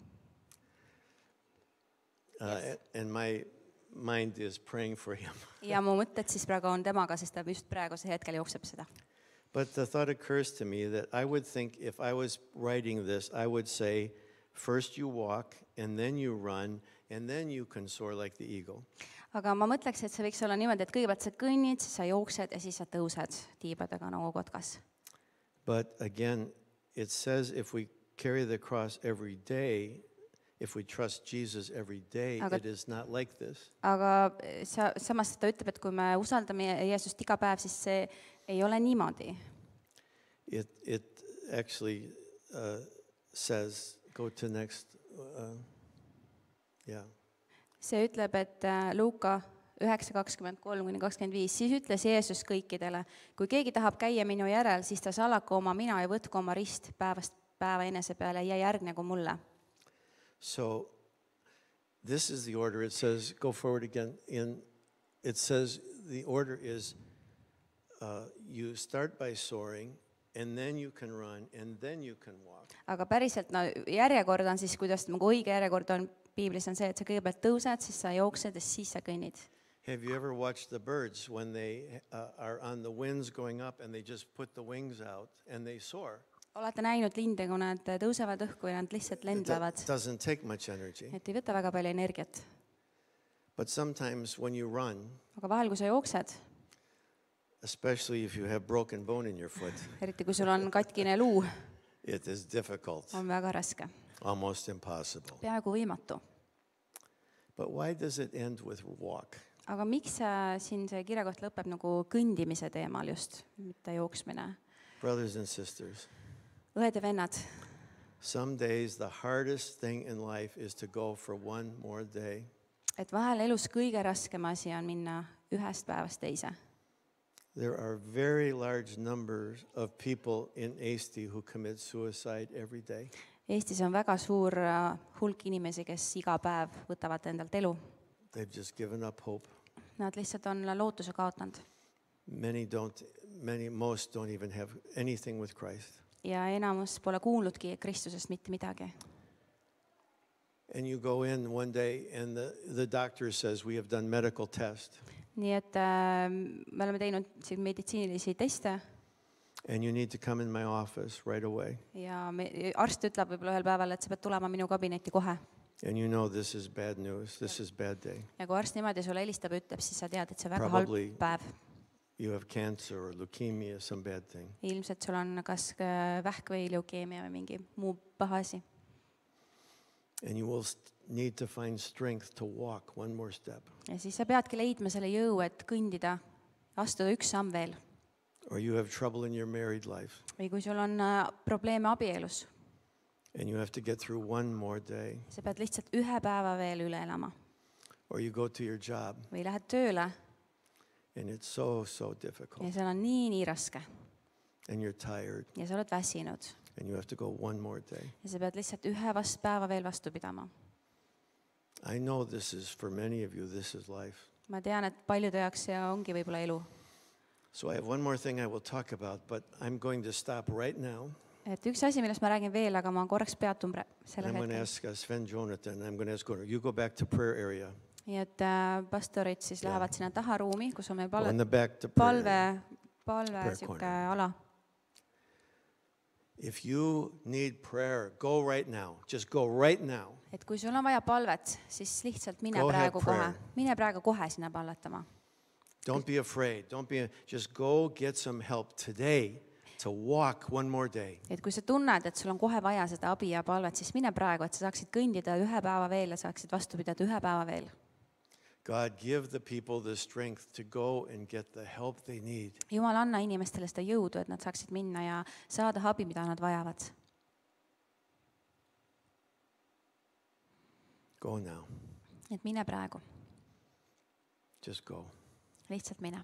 Uh, And my mind is praying for him. Ja mu mõtted siis praegu on temaga, sest ta just praegusel hetkel jookseb seda. But the thought occurs to me that I would think if I was writing this, I would say, first you walk, and then you run, and then you can soar like the eagle. Aga ma mõtleks, et see võiks olla niimoodi, et kõigepealt sa kõnnid, siis sa jooksed ja siis sa tõused tiibadega nagu kotkas. But again, it says if we carry the cross every day, if we trust Jesus every day, Aga- it is not like this. Aga sa, samas ta ütleb, et kui me usaldame Jeesust iga päev, siis see ei ole niimoodi. It, it actually uh, says, go to next, uh, yeah. See ütleb, et äh, Luuka üheksa kakskümmend kolm kuni kakskümmend viis, siis ütles Jeesus kõikidele, kui keegi tahab käia minu järel, siis ta salaku oma mina ja võtku oma rist päevast päeva enese peale ja järgnegu mulle. So this is the order. It says, go forward again. In it says the order is uh, you start by soaring, and then you can run, and then you can walk. Aga päriselt, no järjekord on siis, kuidas nagu õige järjekord on piiblis, on see, et sa kõigepealt tõused, siis sa jooksed ja siis sa kõnnid. Have you ever watched the birds when they uh, are on the winds going up and they just put the wings out and they soar? Olete näinud linde, kui nad tõusevad õhku ja nad lihtsalt It do- lendlevad, doesn't take much energy. et ei võta väga palju energiat. But sometimes when you run, Aga vahel, kui sa jooksed, especially if you have broken bone in your foot, eriti kui sul on katkine luu, it is difficult, on väga raske, almost impossible. peaaegu võimatu. But why does it end with walk? Aga miks äh, siin see kirjakoht lõpeb nagu kõndimise teemal just, mitte jooksmine? Brothers and sisters, Õed ja vennad, some days the hardest thing in life is to go for one more day. et vahel elus kõige raskem asi on minna ühest päevast teise. There are very large numbers of people in Eesti who commit suicide every day. Eestis on väga suur äh, hulk inimesi, kes iga päev võtavad endalt elu. They've just given up hope. Nad lihtsalt on lootuse kaotanud. Many don't, many, most don't even have anything with Christ. Ja enamus pole kuulnudki Kristusest mitte midagi. And you go in one day and the, the doctor says, we have done medical test. Nii et äh, me oleme teinud siin meditsiinilisi teste And you need to come in my office right away. ja me, arst ütleb võib-olla ühel päeval, et sa pead tulema minu kabinetti kohe. And you know this is bad news. This is bad day. Ja kui arst niimoodi sulle helistab ja ütleb, siis sa tead, et see on väga Probably- halb päev. You have cancer or leukemia, some bad thing. Ilmselt sul on kas äh, vähk või leukeemia või mingi muu paha asi. And you will st- need to find strength to walk one more step. Ja siis sa peadki leidma selle jõu, et kõndida, astuda üks samm veel. Or you have trouble in your married life. Või kui sul on äh, probleeme abielus, And you have to get through one more day. sa pead lihtsalt ühe päeva veel üle elama. Or you go to your job Või lähed tööle and it's so, so ja difficult. seal on nii, nii raske. And you're tired Ja sa oled väsinud. and you have to go one more day. Ja sa pead lihtsalt ühe vast päeva veel vastu pidama. I know this is, for many of you, this is life. Ma tean, et paljude jaoks see ongi võib-olla elu. So I have one more thing I will talk about, but I'm going to stop right now. Et üks asi, millest ma räägin veel, aga ma korraks peatun pre- And sellel I'm going to hetkel. ask uh, Sven Jonathan, I'm going to ask Gunnar, you go back to prayer area. Nii et äh, pastorid siis Jaa. lähevad sinna taha ruumi, kus on meil Go in palve, the back to prayer palve, area. palve Prayer sihuke corner. ala. If you need prayer, go right now. Just go right now. Et kui sul on vaja palvet, siis lihtsalt mine Go have praegu kohe. prayer. Mine praegu kohe sinna palvetama. Don't be afraid. Don't be, just go get some help today to walk one more day. Et kui sa tunned, et sul on kohe vaja seda abi ja palvet, siis mine praegu, et sa saaksid kõndida ühe päeva veel ja saaksid vastu pidada ühe päeva veel. God, give the people the strength to go and get the help they need. Jumal, anna inimestele seda jõudu, et nad saaksid minna ja saada abi, mida nad vajavad. Go now. Et mine praegu. Just go. Lihtsalt mine.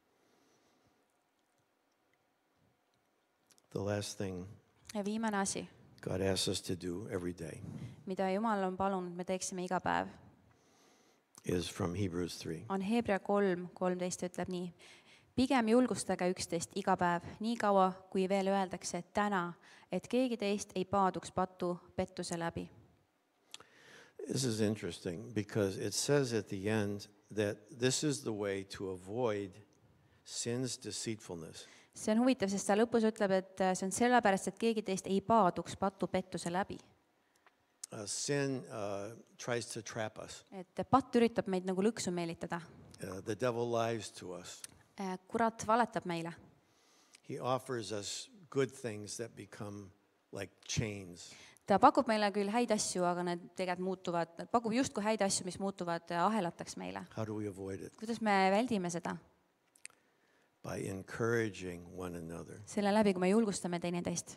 The last thing Ja viimane asi, God asks us to do every day mida Jumal on palunud, me teeksime iga päev, is from Hebrews three. on Hebra kolm, kolmteist ütleb nii. Pigem julgustage üksteist iga päev, nii kaua, kui veel öeldakse, et täna, et keegi teist ei paaduks patu pettuse läbi. This is interesting because it says at the end that this is the way to avoid sin's deceitfulness. See on huvitav, sest ta lõpus ütleb, et see on sellepärast, et keegi teist ei paaduks patu pettuse läbi. Uh, sin uh, tries to trap us. Et patt üritab meid nagu lõksu meelitada. Uh, the devil lies to us. Kurat valetab meile. He offers us good things that become like chains. Ta pakub meile küll häid asju, aga need tegelikult muutuvad, pakub justkui häid asju, mis muutuvad ahelataks meile. How do we avoid it? Kuidas me väldime seda? By encouraging one another. Selle läbi, kui me julgustame teineteist.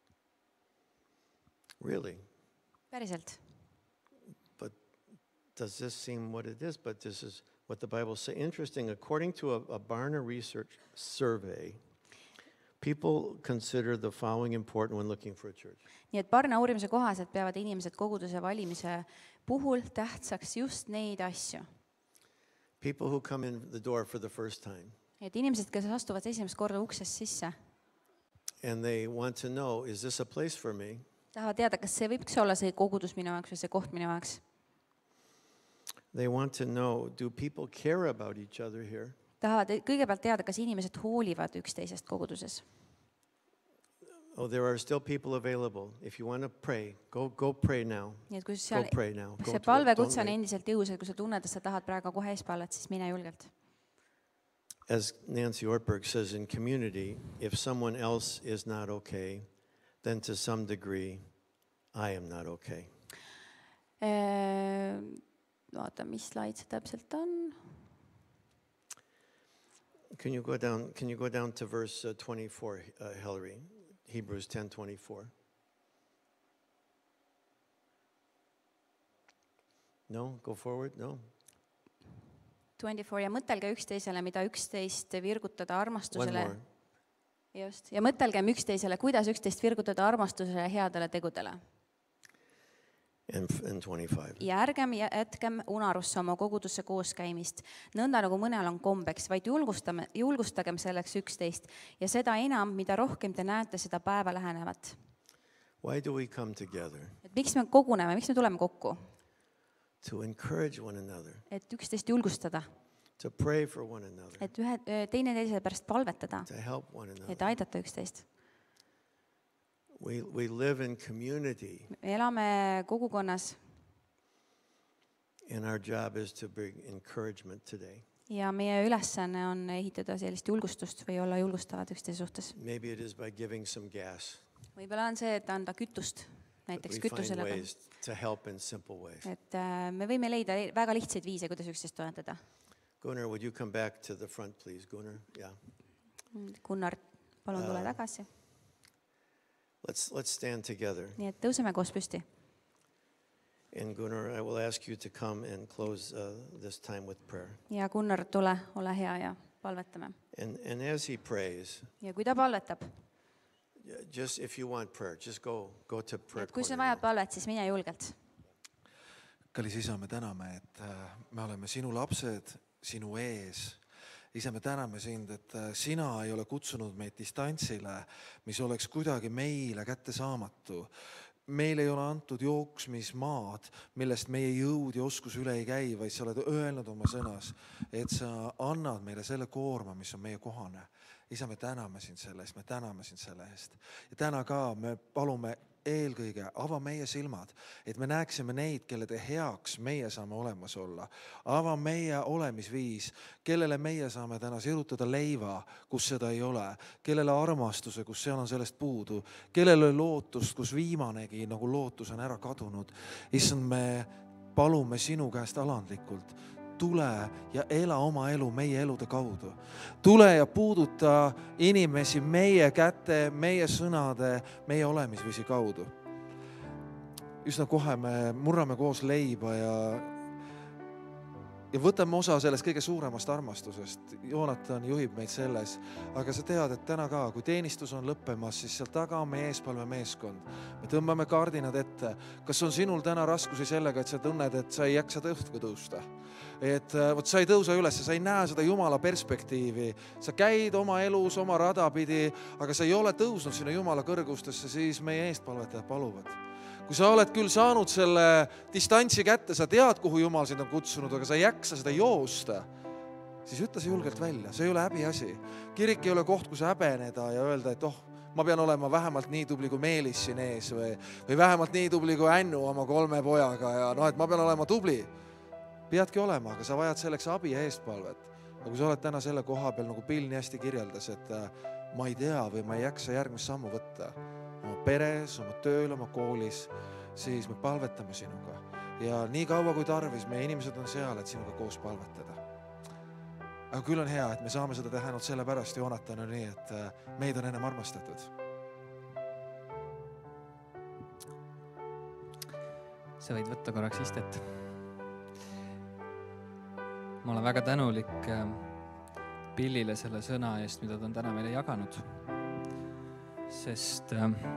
Really? Päriselt. But does this seem what it is? But this is what the Bible says. Interesting, according to a, a Barna Research survey, people consider the following important when looking for a church. Nii et Barna uurimise kohaselt peavad inimesed koguduse valimise puhul tähtsaks just neid asju. People who come in the door for the first time. Et inimesed, kes astuvad esimest korda uksest sisse, And they want to know, is this a place for me? tahavad teada, kas see võiks olla see kogudus minu jaoks või see koht minu jaoks. They want to know, do people care about each other here? Tahavad kõigepealt teada, kas inimesed hoolivad üksteisest koguduses. Oh, there are still people available. If you want to pray, go go pray now. Nii et kui Go seal pray now. Go see to it. palvekutse Don't on wait. endiselt jõus, et kui sa tunned, et sa tahad praegu kohe eespalvet, siis mine julgelt. As Nancy Ortberg says in Community, if someone else is not okay, then to some degree, I am not okay. Vaata, mis slaid see täpselt on. Can you go down? Can you go down to verse uh, twenty-four, uh, Hillary? Hebrews ten twenty-four. No, go forward. No. kakskümmend neli ja mõtelge üksteisele, mida üksteist virgutada One armastusele. more. Just. Ja mõtelgem üksteisele, kuidas üksteist virgutada armastusele ja headele tegudele. And, and twenty-five. Ja ärgem jätkem unarusse oma kogudusse kooskäimist, nõnda nagu mõnel on kombeks, vaid julgustame, julgustagem selleks üksteist ja seda enam, mida rohkem te näete seda päeva lähenevat. Why do we come together? Et miks me koguneme, miks me tuleme kokku? To encourage one another, Et üksteist julgustada, to pray for one another, et ühe, teine teise pärast palvetada, to help one another. et aidata üksteist. We, we live in community, Me elame kogukonnas and our job is to bring encouragement today. ja meie ülesanne on ehitada sellist julgustust või olla julgustavad üksteise suhtes. Maybe it is by giving some gas. Võib-olla on see, et anda kütust, But näiteks we find kütusele. ways to help in simple ways. Et äh, me võime leida li- väga lihtsaid viise, kuidas üksteist toetada. Gunnar, would you come back to the front, please? Gunnar, yeah. Gunnar, palun tule Äh. tagasi. Let's, let's stand together. Nii et tõuseme koos püsti. And Gunnar, I will ask you to come and close uh, this time with prayer. Ja Gunnar, tule, ole hea ja palvetame. And, and as he prays, Ja kui ta palvetab, just if you want prayer, just go, go to prayer et kui sa corner. vajad palvet, siis mine julgelt. kallis isa, me täname, et äh, me oleme sinu lapsed sinu ees. Isa, me täname sind, et äh, sina ei ole kutsunud meid distantsile, mis oleks kuidagi meile kättesaamatu. Meil ei ole antud jooksmismaad, millest meie jõud ja oskus üle ei käi, vaid sa oled öelnud oma sõnas, et sa annad meile selle koorma, mis on meie kohane. Isa, me täname sind selle eest, me täname sind selle eest. Ja täna ka me palume eelkõige ava meie silmad, et me näeksime neid, kelle te heaks meie saame olemas olla. Ava meie olemisviis, kellele meie saame täna sirutada leiva, kus seda ei ole, kellele armastuse, kus seal on sellest puudu, kellele lootust, kus viimanegi nagu lootus on ära kadunud. Issand, me palume sinu käest alandlikult, tule ja ela oma elu meie elude kaudu. Tule ja puuduta inimesi meie käte, meie sõnade, meie olemisviisi kaudu. Üsna kohe me murrame koos leiba ja, ja võtame osa sellest kõige suuremast armastusest. Joonatan juhib meid selles, aga sa tead, et täna ka, kui teenistus on lõppemas, siis seal taga on meie eespalve meeskond. Me tõmbame kardinad ette. Kas on sinul täna raskusi sellega, et sa tunned, et sa ei jaksa tõhtu tõusta? Et võt, sa ei tõusa üles, sa ei näe seda Jumala perspektiivi. Sa käid oma elus, oma rada pidi, aga sa ei ole tõusnud sinna Jumala kõrgustesse, siis meie eestpalvetajad paluvad. Kui sa oled küll saanud selle distantsi kätte, sa tead, kuhu Jumal sind on kutsunud, aga sa ei jaksa seda joosta, siis ütle see julgelt välja. See ei ole häbi asi. Kirik ei ole koht, kus häbeneda ja öelda, et oh, ma pean olema vähemalt nii tubli kui Meelis siin ees või, või vähemalt nii tubli kui Ännu oma kolme pojaga ja no, et ma pean olema tubli. Peadki olema, aga sa vajad selleks abi ja eestpalvet. Aga kui sa oled täna selle koha peal, nagu Bill nii hästi kirjeldas, et ma ei tea või ma ei jaksa järgmist sammu võtta oma peres, oma tööl, oma koolis, siis me palvetame sinuga. Ja nii kaua kui tarvis, meie inimesed on seal, et sinuga koos palvetada. Aga küll on hea, et me saame seda teha ainult selle pärast, Joonatan on nii, et meid on ennem armastatud. Sa võid võtta korraks istet. Ma olen väga tänulik Billile selle sõna eest, mida ta on täna meile jaganud. Sest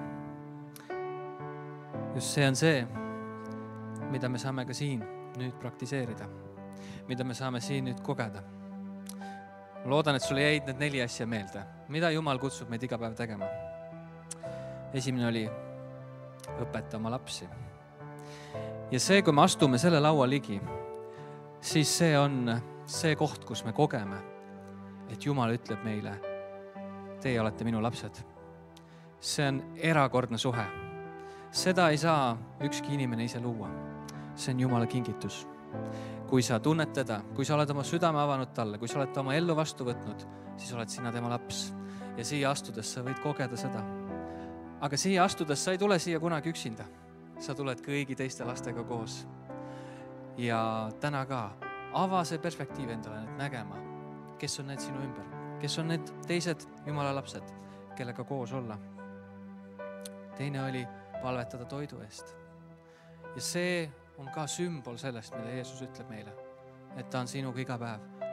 just see on see, mida me saame ka siin nüüd praktiseerida. Mida me saame siin nüüd kogeda. Loodan, et sulle jäid need neli asja meelde. Mida Jumal kutsub meid iga päev tegema? Esimene oli õpeta oma lapsi. Ja see, kui me astume selle laua ligi, siis see on see koht, kus me kogeme, et Jumal ütleb meile, teie olete minu lapsed. See on erakordne suhe. Seda ei saa ükski inimene ise luua. See on Jumala kingitus. Kui sa tunned teda, kui sa oled oma südame avanud talle, kui sa oled oma ellu vastu võtnud, siis oled sina tema laps. Ja siia astudes sa võid kogeda seda. Aga siia astudes sa ei tule siia kunagi üksinda. Sa tuled kõigi teiste lastega koos. Ja täna ka ava see perspektiiv endale nüüd nägema, kes on need sinu ümber, kes on need teised Jumala lapsed, kellega koos olla. Teine oli palvetada toidu eest. Ja see on ka sümbol sellest, mida Jeesus ütleb meile, et ta on sinuga iga päev.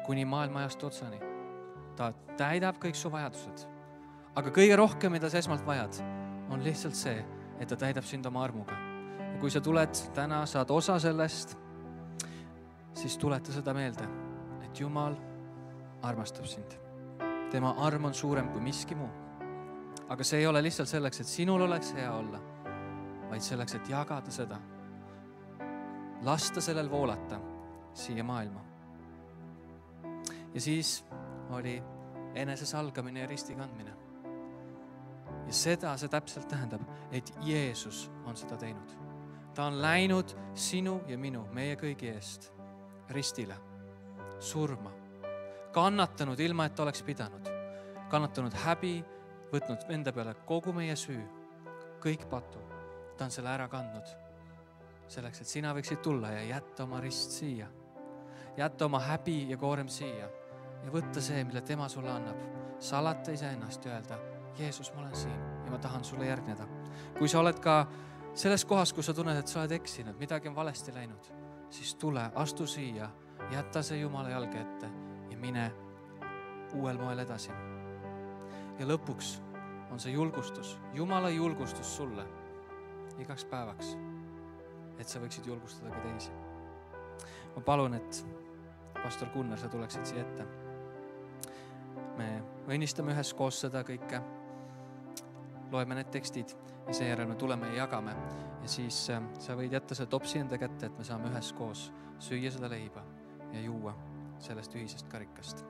kuni maailma ajast otsani. Ta täidab kõik su vajadused. Aga kõige rohkem, mida sa esmalt vajad, on lihtsalt see, et ta täidab sind oma armuga. Ja kui sa tuled täna, saad osa sellest, siis tuleta seda meelde, et Jumal armastab sind. Tema arm on suurem kui miski muu. Aga see ei ole lihtsalt selleks, et sinul oleks hea olla, vaid selleks, et jagada seda. Lasta sellel voolata siia maailma. Ja siis oli enese salgamine ja risti kandmine. Ja seda see täpselt tähendab, et Jeesus on seda teinud. Ta on läinud sinu ja minu, meie kõigi eest, ristile, surma, kannatanud ilma, et oleks pidanud, kannatanud häbi, võtnud enda peale kogu meie süü, kõik patu. Ta on selle ära kandnud, selleks, et sina võiksid tulla ja jätta oma rist siia, jätta oma häbi ja koorem siia ja võtta see, mille tema sulle annab, salata iseennast ja öelda, Jeesus, ma olen siin ja ma tahan sulle järgneda. Kui sa oled ka selles kohas, kus sa tunned, et sa oled eksinud, midagi on valesti läinud, siis tule, astu siia, jätta see Jumala jalge ette ja mine uuel moel edasi. Ja lõpuks on see julgustus, Jumala julgustus sulle igaks päevaks, et sa võiksid julgustada ka teisi. Ma palun, et pastor Gunnar, sa tuleksid siia ette. Me õnnistame ühes koos seda kõike, loeme need tekstid ja seejärel me tuleme ja jagame. Ja siis sa võid jätta see topsi enda kätte, et me saame ühes koos süüa seda leiba ja juua sellest ühisest karikast.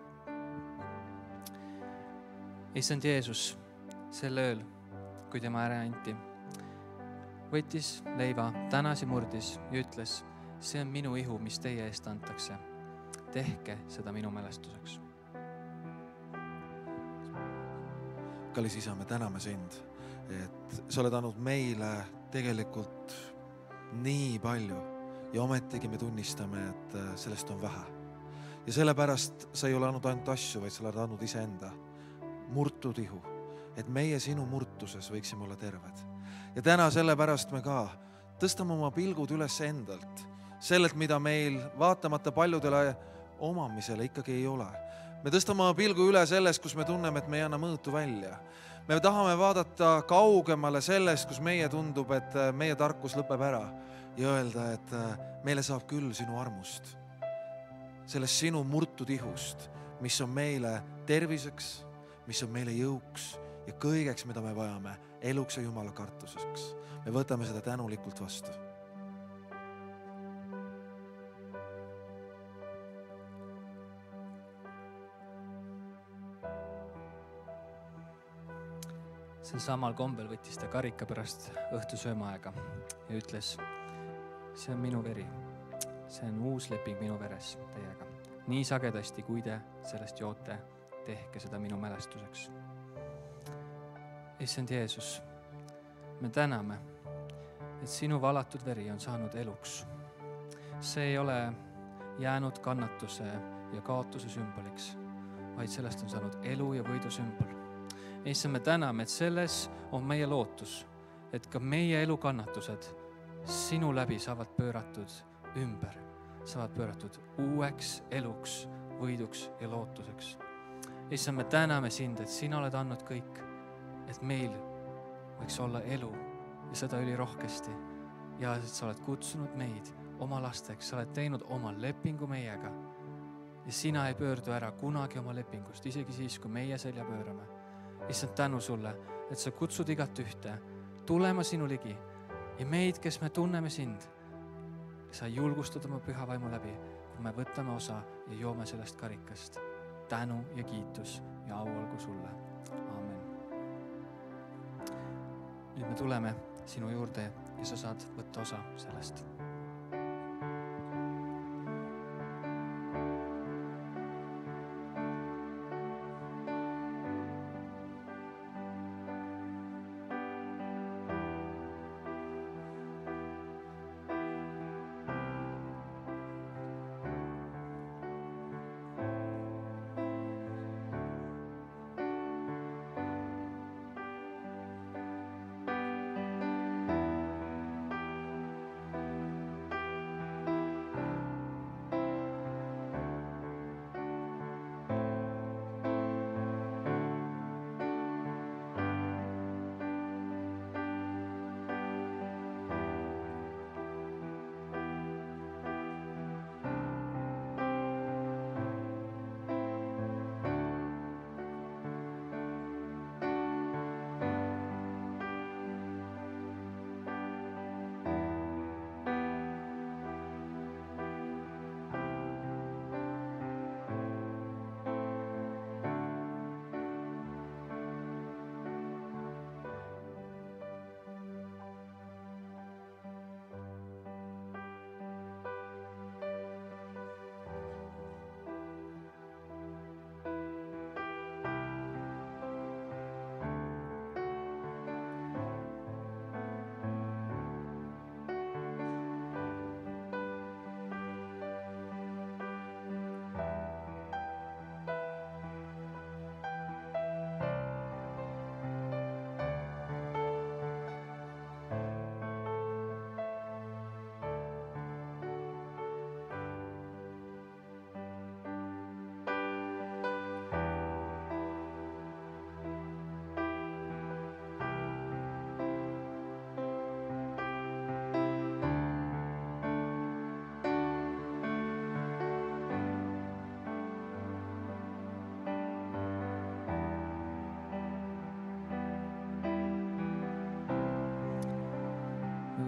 Issand Jeesus, sel ööl, kui tema ära anti, võttis leiva, tänasi murdis ja ütles, see on minu ihu, mis teie eest antakse. Tehke seda minu mälestuseks. Kallis isa, me täname sind, et sa oled andnud meile tegelikult nii palju ja ometigi me tunnistame, et sellest on vähe. Ja sellepärast sa ei ole andnud ainult asju, vaid sa oled andnud iseenda murtud ihu, et meie sinu murtuses võiksime olla terved. Ja täna sellepärast me ka tõstame oma pilgud üles endalt, sellelt, mida meil vaatamata paljudele omamisele ikkagi ei ole. Me tõstame oma pilgu üle sellest, kus me tunneme, et me ei anna mõõtu välja. Me tahame vaadata kaugemale sellest, kus meie tundub, et meie tarkus lõpeb ära ja öelda, et meile saab küll sinu armust, sellest sinu murtud ihust, mis on meile terviseks, mis on meile jõuks ja kõigeks, mida me vajame, eluks ja Jumala kartuseks. Me võtame seda tänulikult vastu. Sel samal kombel võttis ta karika pärast õhtusööma aega ja ütles, see on minu veri, see on uus leping minu veres teiega. Nii sagedasti, kui te sellest joote, tehke seda minu mälestuseks. Issand Jeesus, me täname, et sinu valatud veri on saanud eluks. See ei ole jäänud kannatuse ja kaotuse sümboliks, vaid sellest on saanud elu ja võidu sümbol. Issand, me täname, et selles on meie lootus, et ka meie elukannatused sinu läbi saavad pööratud ümber, saavad pööratud uueks eluks, võiduks ja lootuseks. Issand, me täname sind, et sina oled andnud kõik, et meil võiks olla elu ja seda üli rohkesti ja et sa oled kutsunud meid oma lasteks, sa oled teinud oma lepingu meiega ja sina ei pöördu ära kunagi oma lepingust, isegi siis, kui meie selja pöörame. Issand, tänu sulle, et sa kutsud igat ühte tulema sinu ligi ja meid, kes me tunneme sind, sa julgustad oma püha vaimu läbi, kui me võtame osa ja joome sellest karikast. Tänu ja kiitus ja au olgu sulle. Aamen. Nüüd me tuleme sinu juurde ja sa saad võtta osa sellest.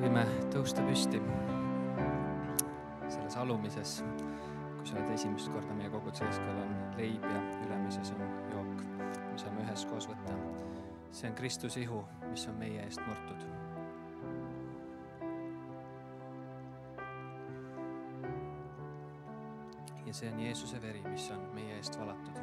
võime tõusta püsti selles alumises, kui sa oled esimest korda meie koguduse keskal on leib ja ülemises on jook, me saame üheskoos võtta. See on Kristuse ihu, mis on meie eest murtud. Ja see on Jeesuse veri, mis on meie eest valatud.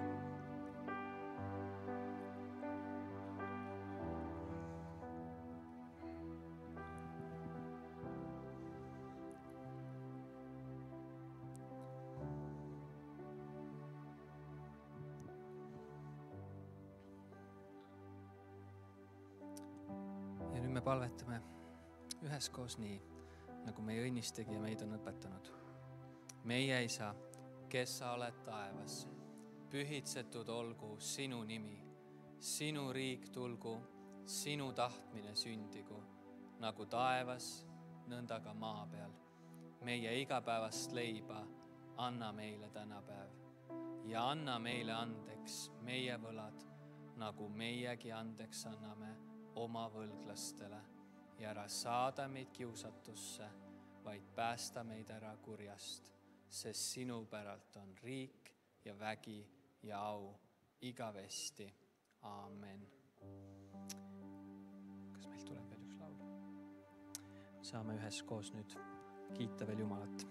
Me palvetame üheskoos nii, nagu meie õnnistegi ja meid on õpetanud. Meie Isa, kes sa oled taevas, pühitsetud olgu sinu nimi, sinu riik tulgu, sinu tahtmine sündigu, nagu taevas, nõnda ka maa peal. Meie igapäevast leiba anna meile tänapäev ja anna meile andeks meie võlad, nagu meiegi andeks anname oma võlglastele ja ära saada meid kiusatusse, vaid päästa meid ära kurjast, sest sinu päralt on riik ja vägi ja au igavesti. Aamen. Kas meil tuleb veel üks laul? Saame üheskoos nüüd kiita veel Jumalat.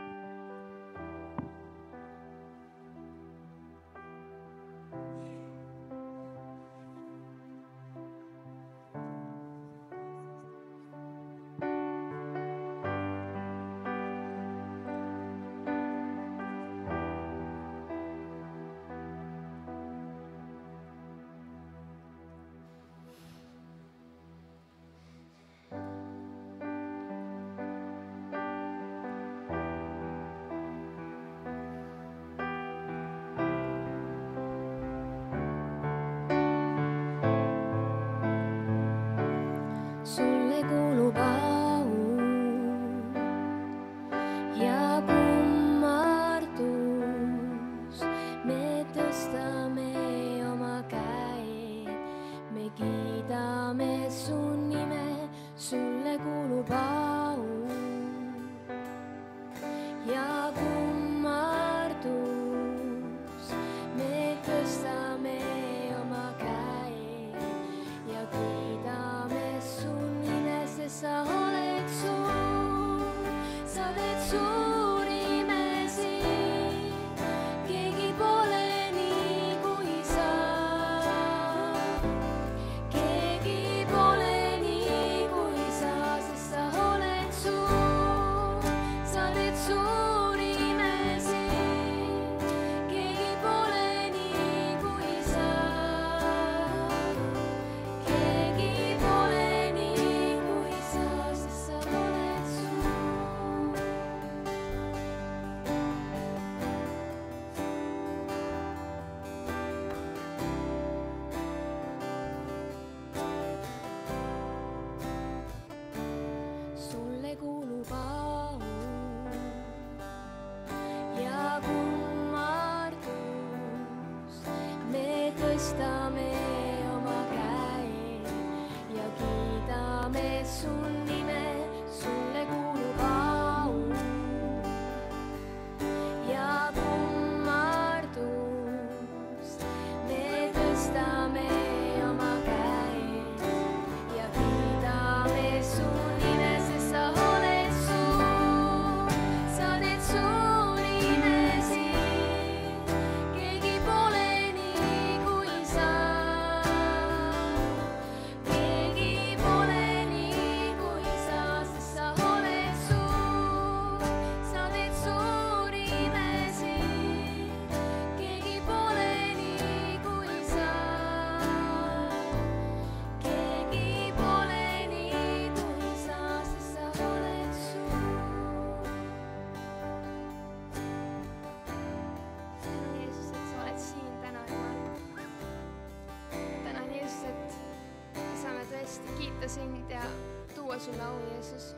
sind ja tuua sulle au, Jeesus.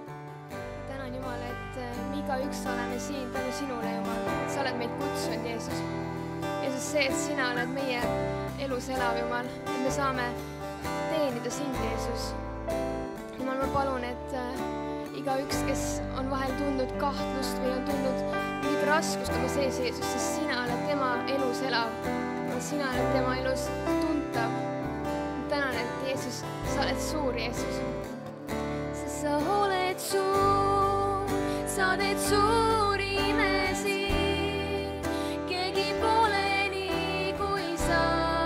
Tänan, Jumal, et me igaüks oleme siin tänu sinule, Jumal. Sa oled meid kutsunud, Jeesus. Jeesus, see, et sina oled meie elus elav, Jumal, et me saame teenida sind, Jeesus. Jumal, ma ma palun, et igaüks, kes on vahel tundnud kahtlust või on tundnud mingit raskust oma sees, Jeesus, sest sina oled tema elus elav. Sina oled tema elus tuntav. Ma tänan, et Jeesus, sa oled suur, Jeesus. Sest sa oled suur, sa teed suuri imesi. Keegi pole nii kui sa.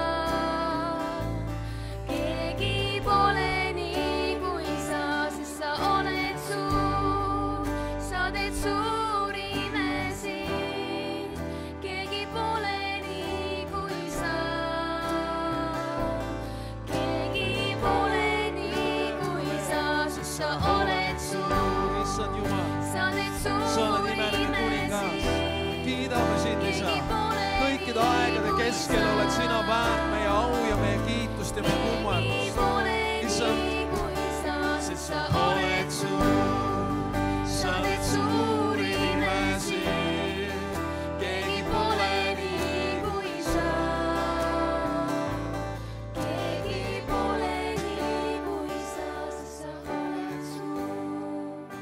Keegi pole nii kui sa, sest sa oled suur, sa teed suuri imesi. Keegi pole nii kui sa. Keegi pole nii kui sa, sest sa oled suur, issand Jumal, sa teed sa oled suuri imeline kuningas. imesi. Kiidame sind, isa. Kõikide aegade keskel oled sina väärt meie au ja meie kiitust ja meie kummardust. Issand, sest sa oled suur, sa teed suuri imesi. Keegi pole nii kui sa. Keegi pole nii kui sa, sest sa oled suur.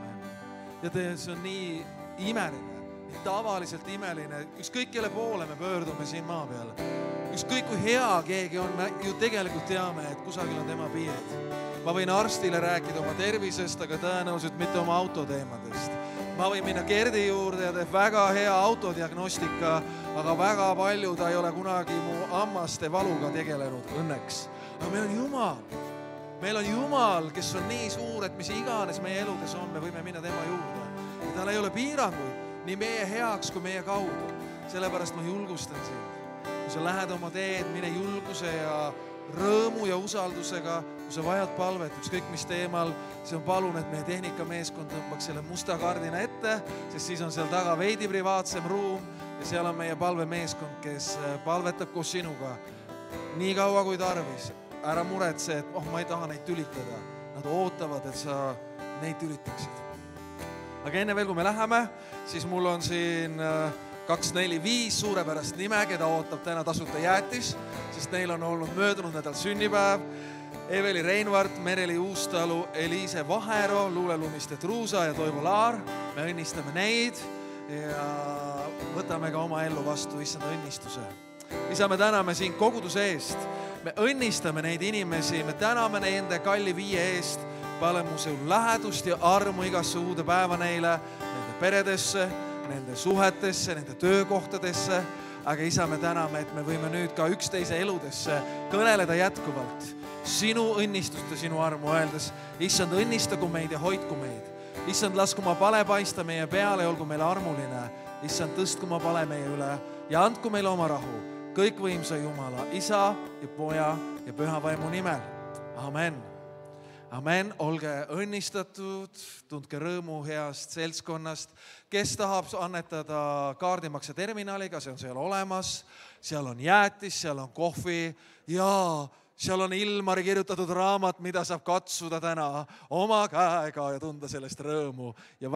ja te, see on nii imeline, nii tavaliselt imeline, ükskõik kelle poole me pöördume siin maa peal. Ükskõik kui hea keegi on, me ju tegelikult teame, et kusagil on tema piirid. Ma võin arstile rääkida oma tervisest, aga tõenäoliselt mitte oma autoteemadest. Ma võin minna Gerdi juurde ja teeb väga hea autodiagnostika, aga väga palju ta ei ole kunagi mu hammaste valuga tegelenud, õnneks. Aga meil on Jumal. Meil on Jumal, kes on nii suur, et mis iganes meie eludes on, me võime minna tema juurde. Ja tal ei ole piiranguid nii meie heaks kui meie kaudu. Sellepärast ma julgustan sind. Kui sa lähed oma teed, mine julguse ja rõõmu ja usaldusega, kui sa vajad palvet, ükskõik mis teemal, siis on palun, et meie tehnikameeskond tõmbaks selle musta kardina ette, sest siis on seal taga veidi privaatsem ruum ja seal on meie palvemeeskond, kes palvetab koos sinuga nii kaua kui tarvis. Ära muretse, et oh, ma ei taha neid tülitada. Nad ootavad, et sa neid tülitaksid. Aga enne veel, kui me läheme, siis mul on siin kaks, neli, viis suurepärast nime, keda ootab täna tasuta jäätis, sest neil on olnud möödunud nädal sünnipäev. Eveli Reinvart, Mereli Uustalu, Eliise Vahero, Luule Lumiste Truusa ja Toivo Laar. Me õnnistame neid ja võtame ka oma ellu vastu issanda õnnistuse. Isa, me täname siin koguduse eest. Me õnnistame neid inimesi, me täname nende kalli viie eest. Palun mu sul lähedust ja armu igasse uude päeva neile, nende peredesse, nende suhetesse, nende töökohtadesse. Aga isa, me täname, et me võime nüüd ka üksteise eludesse kõneleda jätkuvalt. Sinu õnnistust ja sinu armu öeldes, issand, õnnistagu meid ja hoidku meid. Issand, lasku ma pale paista meie peale ja olgu meile armuline. Issand, tõstku ma pale meie üle ja andku meile oma rahu. Kõikvõimsa Jumala, isa ja poja ja püha vaimu nimel. Amen. Amen, olge õnnistatud, tundke rõõmu heast seltskonnast. Kes tahab annetada kaardimakse terminaliga, see on seal olemas. Seal on jäätis, seal on kohvi ja seal on Ilmari kirjutatud raamat, mida saab katsuda täna oma käega ja tunda sellest rõõmu. Ja